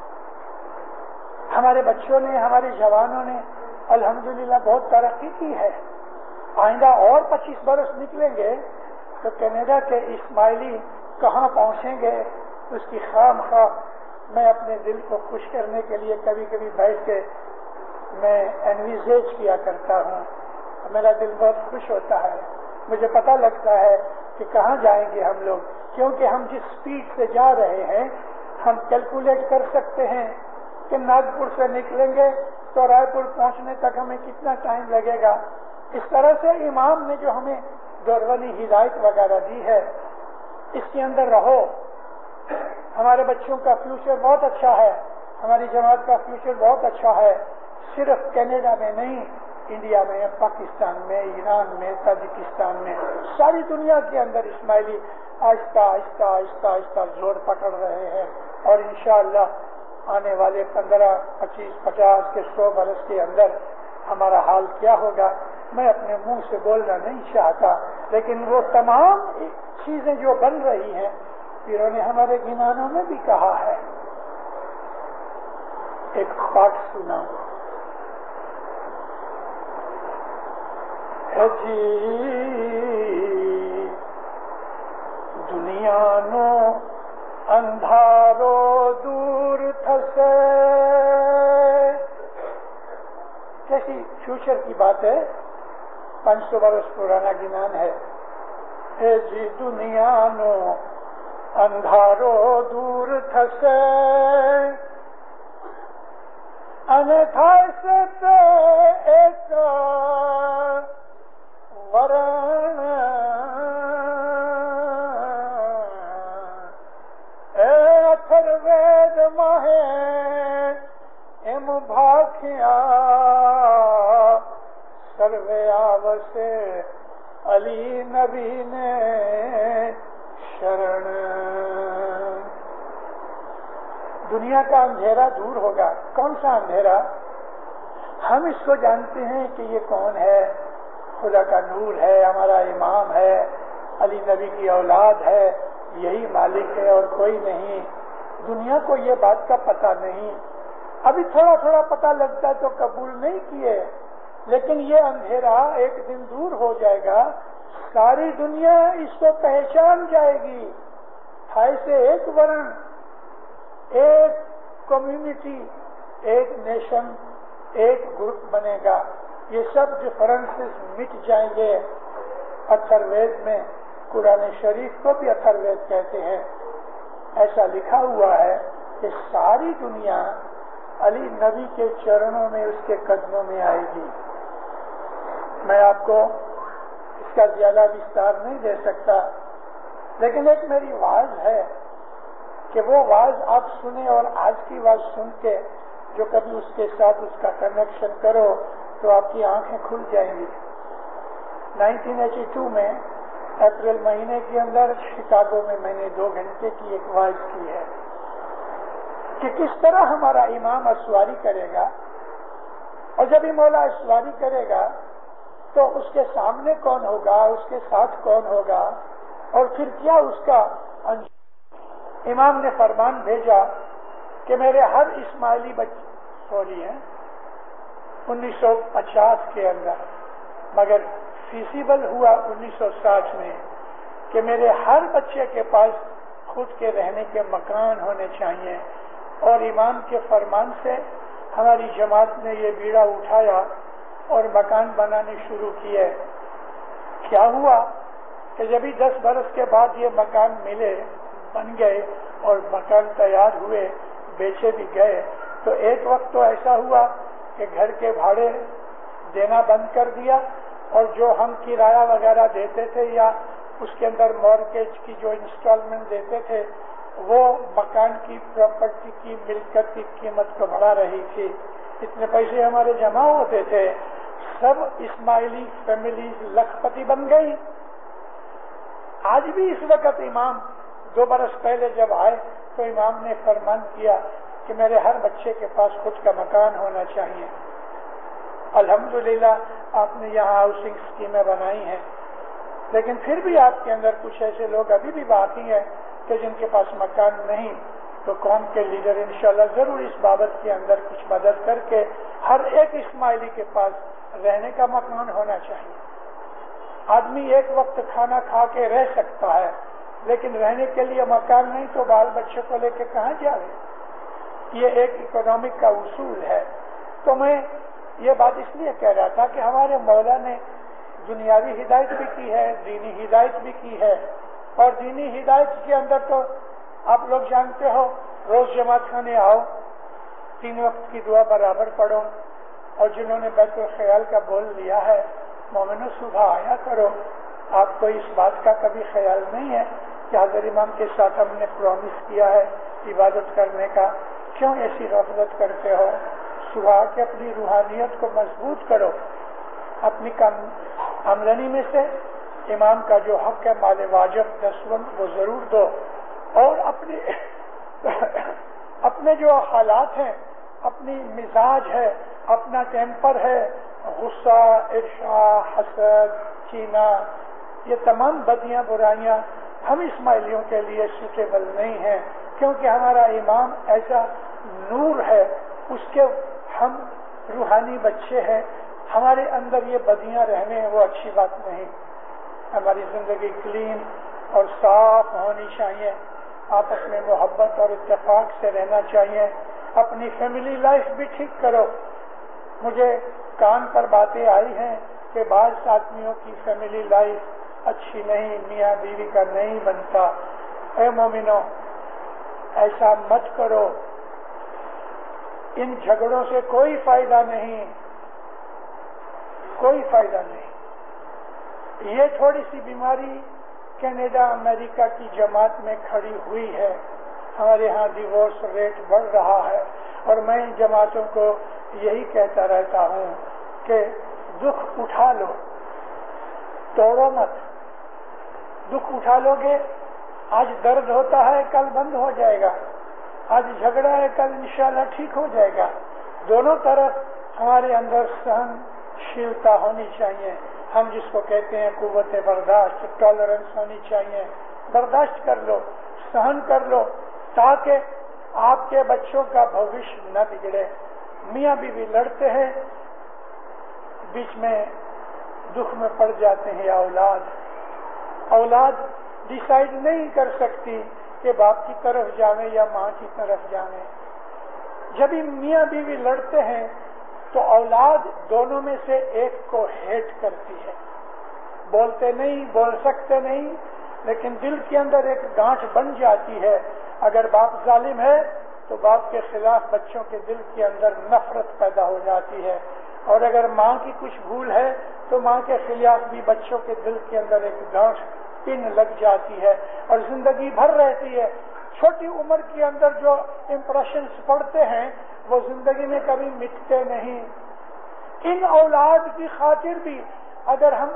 ہمارے بچوں نے، ہمارے جوانوں نے الحمدللہ بہت ترقی کی ہے۔ آئندہ اور 25 برس نکلیں گے تو کینیڈا کے اسماعیلی کہاں پہنچیں گے، اس کی خام خواہ میں اپنے دل کو خوش کرنے کے لیے کبھی کبھی بیٹھ کے میں انویزیج کیا کرتا ہوں۔ میرا دل بہت خوش ہوتا ہے، مجھے پتہ لگتا ہے کہ کہاں جائیں گے ہم لوگ، کیونکہ ہم جس سپیڈ سے جا رہے ہیں ہم کیلکولیٹ کر سکتے ہیں کہ ناگپور سے نکلیں گے تو رائے پور پہنچنے تک ہمیں کتنا ٹائم لگے گا۔ اس طرح سے امام نے جو ہمیں دورانی ہدایت وغیرہ دی ہے، اس کے اندر رہو۔ ہمارے بچوں کا فیوچر بہت اچھا ہے، ہماری جماعت کا فیوچر بہت اچھا ہے، صرف کینیڈا میں نہیں، انڈیا میں، پاکستان میں، ایران میں، تاجکستان میں، ساری دنیا کے اندر اسماعیلی آہستہ آہستہ آہستہ آہستہ زور پکڑ رہے ہیں، اور انشاءاللہ آنے والے 15 25 50 کے 100 برس کے اندر ہمارا حال کیا ہوگا میں اپنے منہ سے بولنا نہیں چاہتا، لیکن وہ تمام چیزیں جو بن رہی ہیں پیروں نے ہمارے گنانوں میں بھی کہا ہے۔ ایک پاٹ سنا ہے جی دنیا نو اندھارو دور تھسے، کیسی فیوچر کی بات ہے، 500 برس پرانا گنان ہے۔ اے جی دنیا نو اندھارو دور تھسے، انیتھا سے تے ایک ورن اے اتھر وید ماہے ام بھاکھیا سروے آور سے علی نبی نے شرن. دنیا کا اندھیرا دور ہوگا. کون سا اندھیرا؟ ہم اس کو جانتے ہیں کہ یہ کون ہے؟ خدا کا نور ہے، ہمارا امام ہے، علی نبی کی اولاد ہے، یہی مالک ہے اور کوئی نہیں. دنیا کو یہ بات کا پتہ نہیں. ابھی تھوڑا تھوڑا پتہ لگتا تو قبول نہیں کیے، لیکن یہ اندھیرا ایک دن دور ہو جائے گا. ساری دنیا اس کو پہچان جائے گی. ایسے ایک ورن، ایک کمیونٹی، ایک نیشن، ایک گروپ بنے گا. یہ سب ڈفرنسز مٹ جائیں گے. اتھر وید میں قرآن شریف کو بھی اتھر وید کہتے ہیں. ایسا لکھا ہوا ہے کہ ساری دنیا علی نبی کے چرنوں میں، اس کے قدموں میں آئے گی. میں آپ کو اس کا زیادہ وستار نہیں دے سکتا، لیکن ایک میری واز ہے کہ وہ واز آپ سنیں اور آج کی واز سن کے جو کبھی اس کے ساتھ اس کا کنیکشن کرو تو آپ کی آنکھیں کھل جائیں گی. 1982 میں اپریل مہینے کے اندر شکاگو میں میں نے 2 گھنٹے کی ایک واز کی ہے کہ کس طرح ہمارا امام اسواری کرے گا، اور جب یہ مولا اسواری کرے گا تو اس کے سامنے کون ہوگا، اس کے ساتھ کون ہوگا، اور پھر کیا اس کا انجام. امام نے فرمان بھیجا کہ میرے ہر اسماعیلی بچے سوری ہیں 1950 کے اندر، مگر فیسیبل ہوا 1960 میں کہ میرے ہر بچے کے پاس خود کے رہنے کے مکان ہونے چاہیے. اور امام کے فرمان سے ہماری جماعت نے یہ بیڑا اٹھایا اور مکان بنانے شروع کیے. کیا ہوا کہ جب 10 برس کے بعد یہ مکان ملے، بن گئے اور مکان تیار ہوئے، بیچے بھی گئے، تو ایک وقت تو ایسا ہوا کہ گھر کے بھاڑے دینا بند کر دیا، اور جو ہم کرایہ وغیرہ دیتے تھے یا اس کے اندر مورگیج کی جو انسٹالمنٹ دیتے تھے وہ مکان کی پراپرٹی کی ملکت کی قیمت کو بڑھا رہی تھی. اتنے پیسے ہمارے جمع ہوتے تھے. سب اسماعیلی فیملیز لکھپتی بن گئی. آج بھی اس وقت امام 2 برس پہلے جب آئے تو امام نے فرمان کیا کہ میرے ہر بچے کے پاس خود کا مکان ہونا چاہیے. الحمدللہ آپ نے یہاں ہاؤسنگ اسکیمیں بنائی ہیں، لیکن پھر بھی آپ کے اندر کچھ ایسے لوگ ابھی بھی باقی ہیں کہ جن کے پاس مکان نہیں. تو قوم کے لیڈر انشاءاللہ ضرور اس بابت کے اندر کچھ مدد کر کے ہر ایک اسماعیلی کے پاس رہنے کا مکان ہونا چاہیے. آدمی ایک وقت کھانا کھا کے رہ سکتا ہے، لیکن رہنے کے لیے مکان نہیں تو بال بچے کو لے کے کہاں جائے؟ یہ ایک اکنامک کا اصول ہے. تو میں یہ بات اس لیے کہہ رہا تھا کہ ہمارے مولا نے دنیاوی ہدایت بھی کی ہے، دینی ہدایت بھی کی ہے. اور دینی ہدایت کے اندر تو آپ لوگ جانتے ہو، روز جماعت خانے آؤ، 3 وقت کی دعا برابر پڑھو، اور جنہوں نے بیت الخیال کا بول لیا ہے مومنو صبح آیا کرو. آپ کو اس بات کا کبھی خیال نہیں ہے کہ حضرت امام کے ساتھ ہم نے پرومس کیا ہے عبادت کرنے کا؟ کیوں ایسی غفلت کرتے ہو؟ صبح کے اپنی روحانیت کو مضبوط کرو. اپنی کم آمدنی میں سے امام کا جو حق ہے مال واجب 10 وہ ضرور دو. اور اپنے جو حالات ہیں، اپنی مزاج ہے، اپنا ٹیمپر ہے، غصہ، عرشا، حسد، کینہ، یہ تمام بدیاں برائیاں ہم اسماعیلیوں کے لیے سوٹیبل نہیں ہیں، کیونکہ ہمارا امام ایسا نور ہے، اس کے ہم روحانی بچے ہیں. ہمارے اندر یہ بدیاں رہنے ہیں وہ اچھی بات نہیں. ہماری زندگی کلین اور صاف ہونی چاہیے، آپس میں محبت اور اتفاق سے رہنا چاہیے. اپنی فیملی لائف بھی ٹھیک کرو. مجھے کان پر باتیں آئی ہیں کہ بعض آدمیوں کی فیملی لائف اچھی نہیں، میاں بیوی کا نہیں بنتا. اے مومنو، ایسا مت کرو. ان جھگڑوں سے کوئی فائدہ نہیں، کوئی فائدہ نہیں. یہ تھوڑی سی بیماری کینیڈا امریکہ کی جماعت میں کھڑی ہوئی ہے. ہمارے ہاں ڈیورس ریٹ بڑھ رہا ہے، اور میں ان جماعتوں کو یہی کہتا رہتا ہوں کہ دکھ اٹھا لو، توڑو مت. دکھ اٹھا لو گے، آج درد ہوتا ہے کل بند ہو جائے گا، آج جھگڑا ہے کل انشاءاللہ ٹھیک ہو جائے گا. دونوں طرف ہمارے اندر سہن شیلتا ہونی چاہیے. ہم جس کو کہتے ہیں قوت برداشت، ٹالرنس ہونی چاہیے. برداشت کر لو، سہن کر لو، تاکہ آپ کے بچوں کا بھوش نہ بگڑے. میاں بیوی لڑتے ہیں، بیچ میں دکھ میں پڑ جاتے ہیں. اولاد ڈیسائیڈ نہیں کر سکتی کہ باپ کی طرف جاویں یا ماں کی طرف جاویں. جب میاں بیوی لڑتے ہیں تو اولاد دونوں میں سے ایک کو ہیٹ کرتی ہے. بولتے نہیں، بول سکتے نہیں، لیکن دل کے اندر ایک گانٹھ بن جاتی ہے. اگر باپ ظالم ہے تو باپ کے خلاف بچوں کے دل کے اندر نفرت پیدا ہو جاتی ہے، اور اگر ماں کی کچھ بھول ہے تو ماں کے خلاف بھی بچوں کے دل کے اندر ایک گانٹھ پن لگ جاتی ہے، اور زندگی بھر رہتی ہے. چھوٹی عمر کے اندر جو امپریشنز پڑتے ہیں وہ زندگی میں کبھی مٹتے نہیں. ان اولاد کی خاطر بھی اگر ہم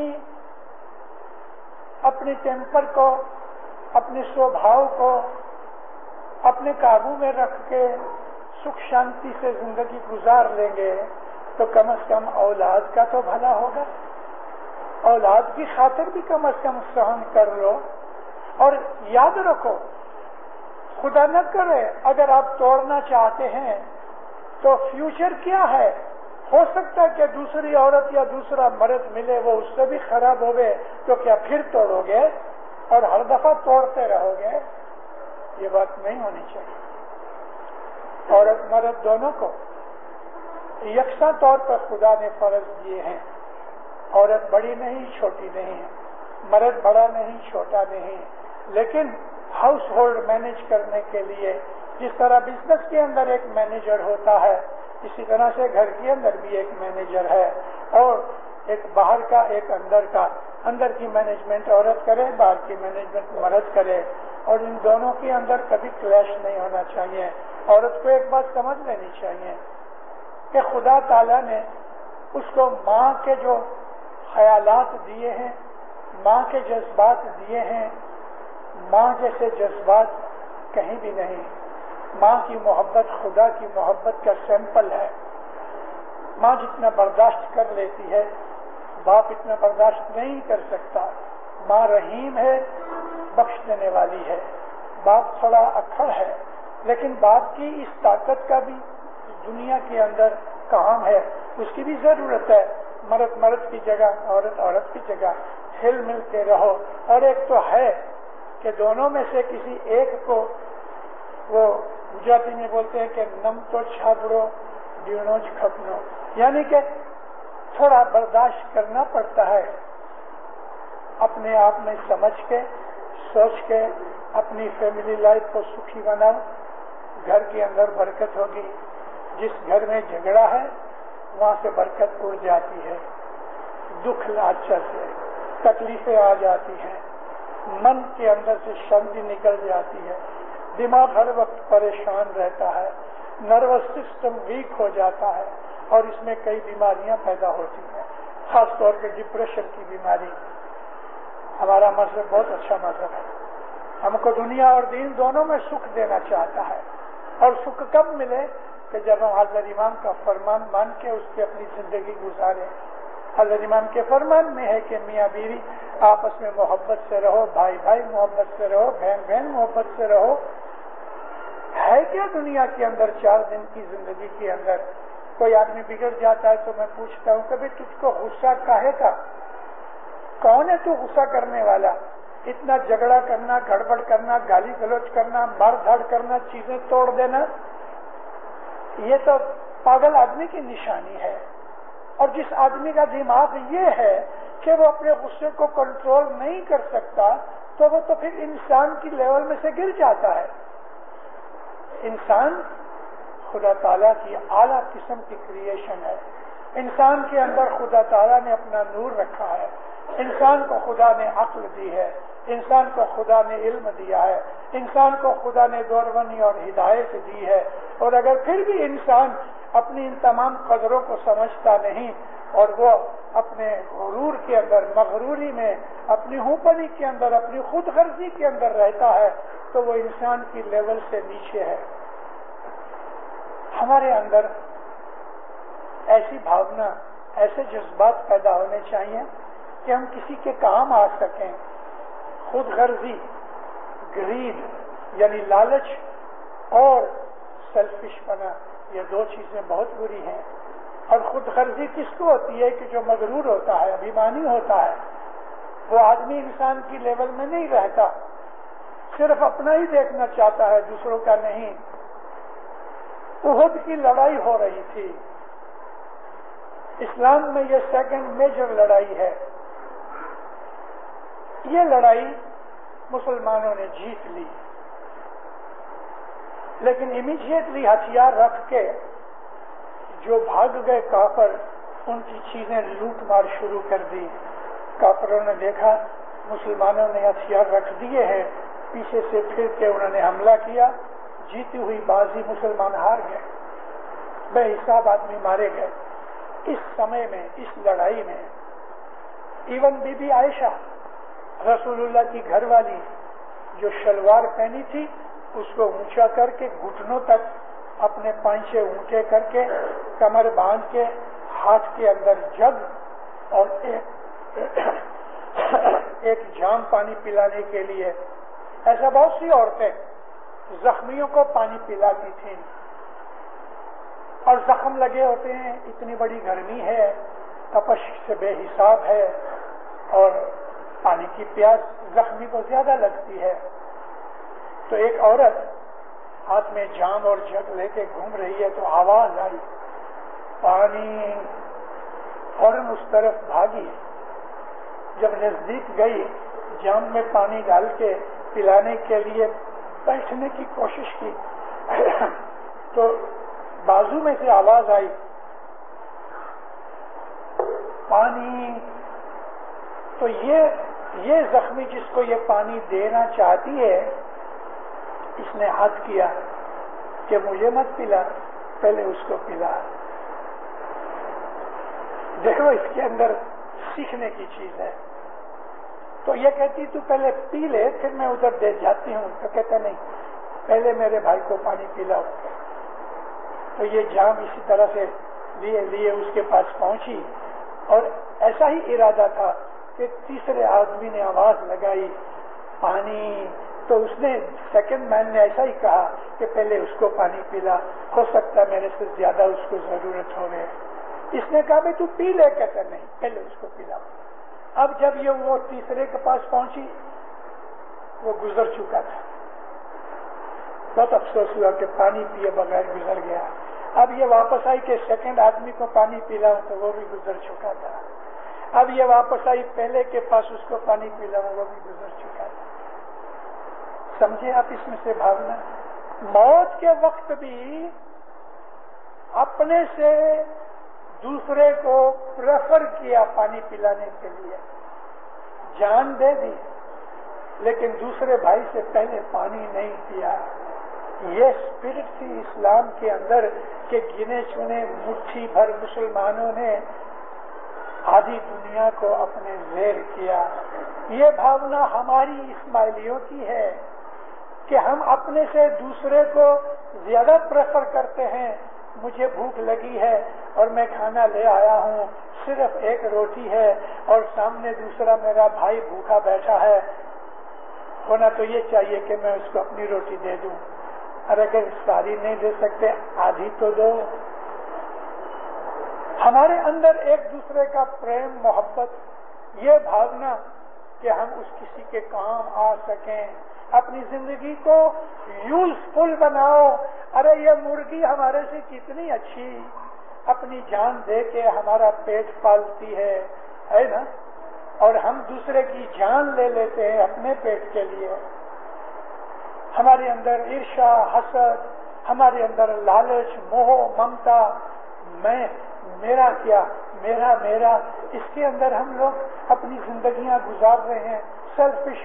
اپنی ٹیمپر کو، اپنے سوبھاؤ کو اپنے قابو میں رکھ کے سکھ شانتی سے زندگی گزار لیں گے تو کم از کم اولاد کا تو بھلا ہوگا. اولاد کی خاطر بھی کم از کم سہن کر لو. اور یاد رکھو، خدا نہ کرے اگر آپ توڑنا چاہتے ہیں تو فیوچر کیا ہے؟ ہو سکتا ہے کہ دوسری عورت یا دوسرا مرد ملے، وہ اس سے بھی خراب ہو گئے تو کیا پھر توڑو گے اور ہر دفعہ توڑتے رہو گے؟ یہ بات نہیں ہونی چاہیے. عورت مرد دونوں کو یکساں طور پر خدا نے فرض دیے ہیں. عورت بڑی نہیں، چھوٹی نہیں، مرد بڑا نہیں، چھوٹا نہیں. لیکن ہاؤس ہولڈ مینج کرنے کے لیے جس طرح بزنس کے اندر ایک مینیجر ہوتا ہے، اسی طرح سے گھر کے اندر بھی ایک مینیجر ہے، اور ایک باہر کا ایک اندر کا. اندر کی مینجمنٹ عورت کرے، باہر کی مینجمنٹ مرد کرے، اور ان دونوں کے اندر کبھی کلیش نہیں ہونا چاہیے. عورت کو ایک بات سمجھ لینی چاہیے کہ خدا تعالیٰ نے اس کو ماں کے جو خیالات دیے ہیں، ماں کے جذبات دیے ہیں، ماں جیسے جذبات کہیں بھی نہیں. ماں کی محبت خدا کی محبت کا سیمپل ہے. ماں جتنا برداشت کر لیتی ہے باپ اتنا برداشت نہیں کر سکتا. ماں رحیم ہے، بخش دینے والی ہے. باپ تھوڑا اکھڑ ہے، لیکن باپ کی اس طاقت کا بھی دنیا کے اندر کام ہے، اس کی بھی ضرورت ہے. مرد مرد کی جگہ، عورت عورت کی جگہ، ہل مل کے رہو. اور ایک تو ہے کہ دونوں میں سے کسی ایک کو، وہ گجراتی میں بولتے ہیں کہ نم تو چھاپڑو ڈیونوج کھپنو، یعنی کہ تھوڑا برداشت کرنا پڑتا ہے. اپنے آپ میں سمجھ کے، سوچ کے اپنی فیملی لائف کو سکھی بناؤ، گھر کے اندر برکت ہوگی. جس گھر میں جھگڑا ہے وہاں سے برکت اڑ جاتی ہے، دکھ لاچا سے تکلیفیں آ جاتی ہیں، من کے اندر سے شانتی نکل جاتی ہے، دماغ ہر وقت پریشان رہتا ہے، نروس سسٹم ویک ہو جاتا ہے، اور اس میں کئی بیماریاں پیدا ہوتی ہیں، خاص طور پہ ڈپریشن کی بیماری. ہمارا مذہب بہت اچھا مذہب ہے، ہم کو دنیا اور دین دونوں میں سکھ دینا چاہتا ہے. اور سکھ کب ملے؟ کہ جب ہم حضرت امام کا فرمان مان کے اس کی اپنی زندگی گزارے. حضرت امام کے فرمان میں ہے کہ میاں بیوی آپس میں محبت سے رہو، بھائی بھائی محبت سے رہو، بہن بہن محبت سے رہو. ہے کیا دنیا کے اندر 4 دن کی زندگی کے اندر کوئی آدمی بگڑ جاتا ہے تو میں پوچھتا ہوں کبھی تجھ کو غصہ کاہے کا؟ کون ہے تو غصہ کرنے والا؟ اتنا جھگڑا کرنا، گڑبڑ کرنا، گالی گلوچ کرنا، مار دھاڑ کرنا، چیزیں توڑ دینا، یہ تو پاگل آدمی کی نشانی ہے. اور جس آدمی کا دماغ یہ ہے کہ وہ اپنے غصے کو کنٹرول نہیں کر سکتا تو وہ تو پھر انسان کی لیول میں سے گر جاتا ہے. انسان خدا تعالیٰ کی اعلیٰ قسم کی کریشن ہے. انسان کے اندر خدا تعالیٰ نے اپنا نور رکھا ہے. انسان کو خدا نے عقل دی ہے، انسان کو خدا نے علم دیا ہے، انسان کو خدا نے دورونی اور ہدایت دی ہے. اور اگر پھر بھی انسان اپنی ان تمام قدروں کو سمجھتا نہیں اور وہ اپنے غرور کے اندر، مغروری میں، اپنی ہوپنی کے اندر، اپنی خود غرضی کے اندر رہتا ہے تو وہ انسان کی لیول سے نیچے ہے۔ ہمارے اندر ایسی بھاونا، ایسے جذبات پیدا ہونے چاہیے کہ ہم کسی کے کام آ سکیں۔ خود غرضی، گرید یعنی لالچ اور سیلفش پنا، یہ دو چیزیں بہت بری ہیں۔ اور خود غرضی کس کو ہوتی ہے؟ کہ جو مغرور ہوتا ہے، ابھیمانی ہوتا ہے، وہ آدمی انسان کی لیول میں نہیں رہتا، صرف اپنا ہی دیکھنا چاہتا ہے، دوسروں کا نہیں۔ احد کی لڑائی ہو رہی تھی، اسلام میں یہ سیکنڈ میجر لڑائی ہے۔ یہ لڑائی مسلمانوں نے جیت لی، لیکن امیڈیٹلی ہتھیار رکھ کے جو بھاگ گئے کافر، ان کی چیزیں لوٹ مار شروع کر دی۔ کافروں نے دیکھا مسلمانوں نے ہتھیار رکھ دیے ہیں، پیچھے سے پھر کے انہوں نے حملہ کیا، جیتی ہوئی بازی مسلمان ہار گئے، بے حساب آدمی مارے گئے۔ اس سمے میں، اس لڑائی میں ایون بی بی عائشہ رسول اللہ کی گھر والی، جو شلوار پہنی تھی اس کو اونچا کر کے گھٹنوں تک اپنے پانچے اونچے کر کے، کمر باندھ کے، ہاتھ کے اندر جگ اور ایک جام پانی پلانے کے لیے، ایسا بہت سی عورتیں زخمیوں کو پانی پلاتی تھیں۔ اور زخم لگے ہوتے ہیں، اتنی بڑی گرمی ہے، تپش سے بے حساب ہے، اور پانی کی پیاس زخمی کو زیادہ لگتی ہے۔ تو ایک عورت ہاتھ میں جام اور جگ لے کے گھوم رہی ہے تو آواز آئی، پانی، فوراً اس طرف بھاگی۔ جب نزدیک گئی، جام میں پانی ڈال کے پلانے کے لیے بیٹھنے کی کوشش کی تو بازو میں سے آواز آئی، پانی۔ تو یہ زخمی جس کو یہ پانی دینا چاہتی ہے، اس نے ہاتھ کیا کہ مجھے مت پلا، پہلے اس کو پلا۔ دیکھو اس کے اندر سیکھنے کی چیز ہے۔ تو یہ کہتی تو پہلے پی لے، پھر میں ادھر دے جاتی ہوں۔ تو کہتا نہیں، پہلے میرے بھائی کو پانی پلاؤ۔ تو یہ جام اسی طرح سے لیے اس کے پاس پہنچی، اور ایسا ہی ارادہ تھا کہ تیسرے آدمی نے آواز لگائی، پانی۔ تو اس نے، سیکنڈ مین نے ایسا ہی کہا کہ پہلے اس کو پانی پلا، ہو سکتا ہے میرے سے زیادہ اس کو ضرورت ہو گئے۔ اس نے کہا بھائی تو پی لے، کہتا نہیں، پہلے اس کو پلا۔ اب جب یہ وہ تیسرے کے پاس پہنچی، وہ گزر چکا تھا، بہت افسوس ہوا کہ پانی پیے بغیر گزر گیا۔ اب یہ واپس آئی کہ سیکنڈ آدمی کو پانی پلاؤں، تو وہ بھی گزر چکا تھا۔ اب یہ واپس آئی پہلے کے پاس، اس کو پانی پلاؤں، وہ بھی گزر چکا تھا۔ سمجھے آپ اس میں سے بھاگنا؟ موت کے وقت بھی اپنے سے دوسرے کو پریفر کیا پانی پلانے کے لیے، جان دے دی، لیکن دوسرے بھائی سے پہلے پانی نہیں پیا۔ یہ اسپرٹ تھی اسلام کے اندر کہ گنے چنے مٹھی بھر مسلمانوں نے آدھی دنیا کو اپنے زیر کیا۔ یہ بھاونا ہماری اسماعیلیوں کی ہے کہ ہم اپنے سے دوسرے کو زیادہ پریفر کرتے ہیں۔ مجھے بھوک لگی ہے اور میں کھانا لے آیا ہوں، صرف ایک روٹی ہے اور سامنے دوسرا میرا بھائی بھوکا بیٹھا ہے، ہونا تو یہ چاہیے کہ میں اس کو اپنی روٹی دے دوں، اور اگر ساری نہیں دے سکتے آدھی تو دو۔ ہمارے اندر ایک دوسرے کا پریم، محبت، یہ بھاونا کہ ہم اس کسی کے کام آ سکیں، اپنی زندگی کو یوزفل بناؤ۔ ارے یہ مرغی ہمارے سے کتنی اچھی، اپنی جان دے کے ہمارا پیٹ پالتی ہے نا، اور ہم دوسرے کی جان لے لیتے ہیں اپنے پیٹ کے لیے۔ ہمارے اندر عرشا، حسد، ہمارے اندر لالچ، موہ، ممتا، میں، میرا کیا، میرا میرا، اس کے اندر ہم لوگ اپنی زندگیاں گزار رہے ہیں۔ سیلفش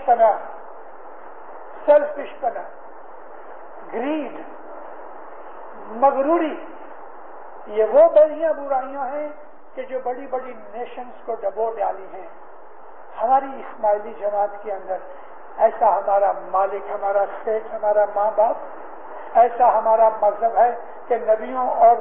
پنا، گریڈ، مغروری، یہ وہ بڑیاں برائیاں ہیں کہ جو بڑی بڑی نیشنز کو ڈبو ڈالی ہیں. ہماری اسماعیلی جماعت کے اندر ایسا ہمارا مالک، ہمارا سیٹ، ہمارا ماں باپ، ایسا ہمارا مذہب ہے کہ نبیوں اور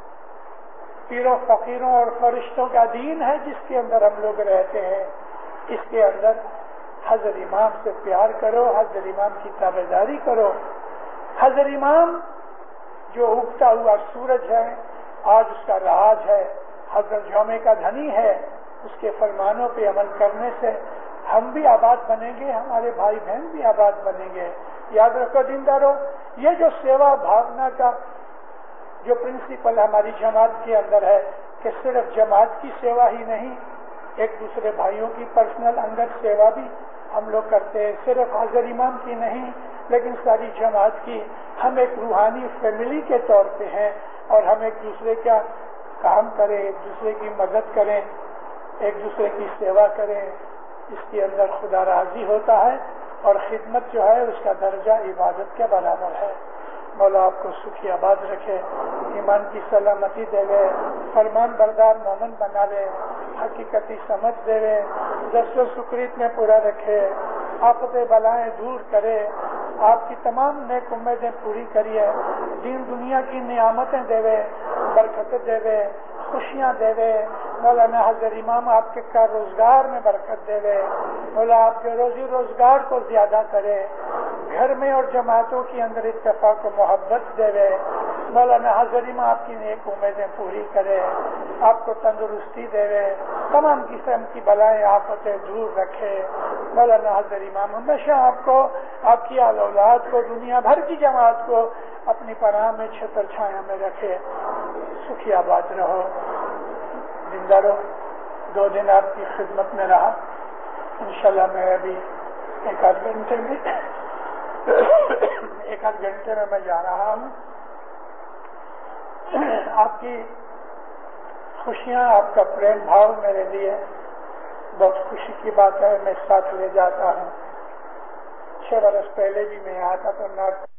پیروں فقیروں اور فرشتوں کا دین ہے جس کے اندر ہم لوگ رہتے ہیں. اس کے اندر حضرت امام سے پیار کرو، حضرت امام کی تابعداری کرو. حضرت امام جو اگتا ہوا سورج ہے، آج اس کا راج ہے، حضرت جامع کا دھنی ہے. اس کے فرمانوں پہ عمل کرنے سے ہم بھی آباد بنیں گے، ہمارے بھائی بہن بھی آباد بنیں گے. یاد رکھو دیندارو، یہ جو سیوا بھاونا کا جو پرنسپل ہماری جماعت کے اندر ہے کہ صرف جماعت کی سیوا ہی نہیں، ایک دوسرے بھائیوں کی پرسنل انگت سیوا بھی ہم لوگ کرتے ہیں. صرف حضرت امام کی نہیں لیکن ساری جماعت کی. ہم ایک روحانی فیملی کے طور پہ ہیں اور ہم ایک دوسرے کا کام کریں، ایک دوسرے کی مدد کریں، ایک دوسرے کی سیوا کریں. اس کے اندر خدا راضی ہوتا ہے اور خدمت جو ہے اس کا درجہ عبادت کے برابر ہے. مولا آپ کو سکھی آباد رکھے، ایمان کی سلامتی دے وے، فرمان بردار مومن بنا لے، حقیقتی سمجھ دے وے، دست و سکریت میں پورا رکھے، آفت بلائیں دور کرے، آپ کی تمام نیک امیدیں پوری کریے، دین دنیا کی نعمتیں دے وے، برکتیں دے وے، خوشیاں دے وے. مولانا حضرت امام آپ کے کار روزگار میں برکت دے وے. مولا آپ کے روزی روزگار کو زیادہ کرے، گھر میں اور جماعتوں کے اندر اتفاق و محبت دے وے. مولانا حضرت امام آپ کی نیک امیدیں پوری کرے، آپ کو تندرستی دے وے، تمام قسم کی بلائیں آفتیں دور رکھے. مولانا حضرت امام ہمیشہ آپ کو، آپ کی آل اولاد کو، دنیا بھر کی جماعت کو اپنی پناہ میں چھتر چھایا میں رکھے. سکھی آباد رہو، زندہ رہو. 2 دن آپ کی خدمت میں رہا. انشاءاللہ میں ابھی ایک آدھ گھنٹے میں جا رہا ہوں. آپ کی خوشیاں، آپ کا پریم بھاؤ میرے لیے بہت خوشی کی بات ہے. میں ساتھ لے جاتا ہوں. 6 برس پہلے بھی میں آیا تھا تو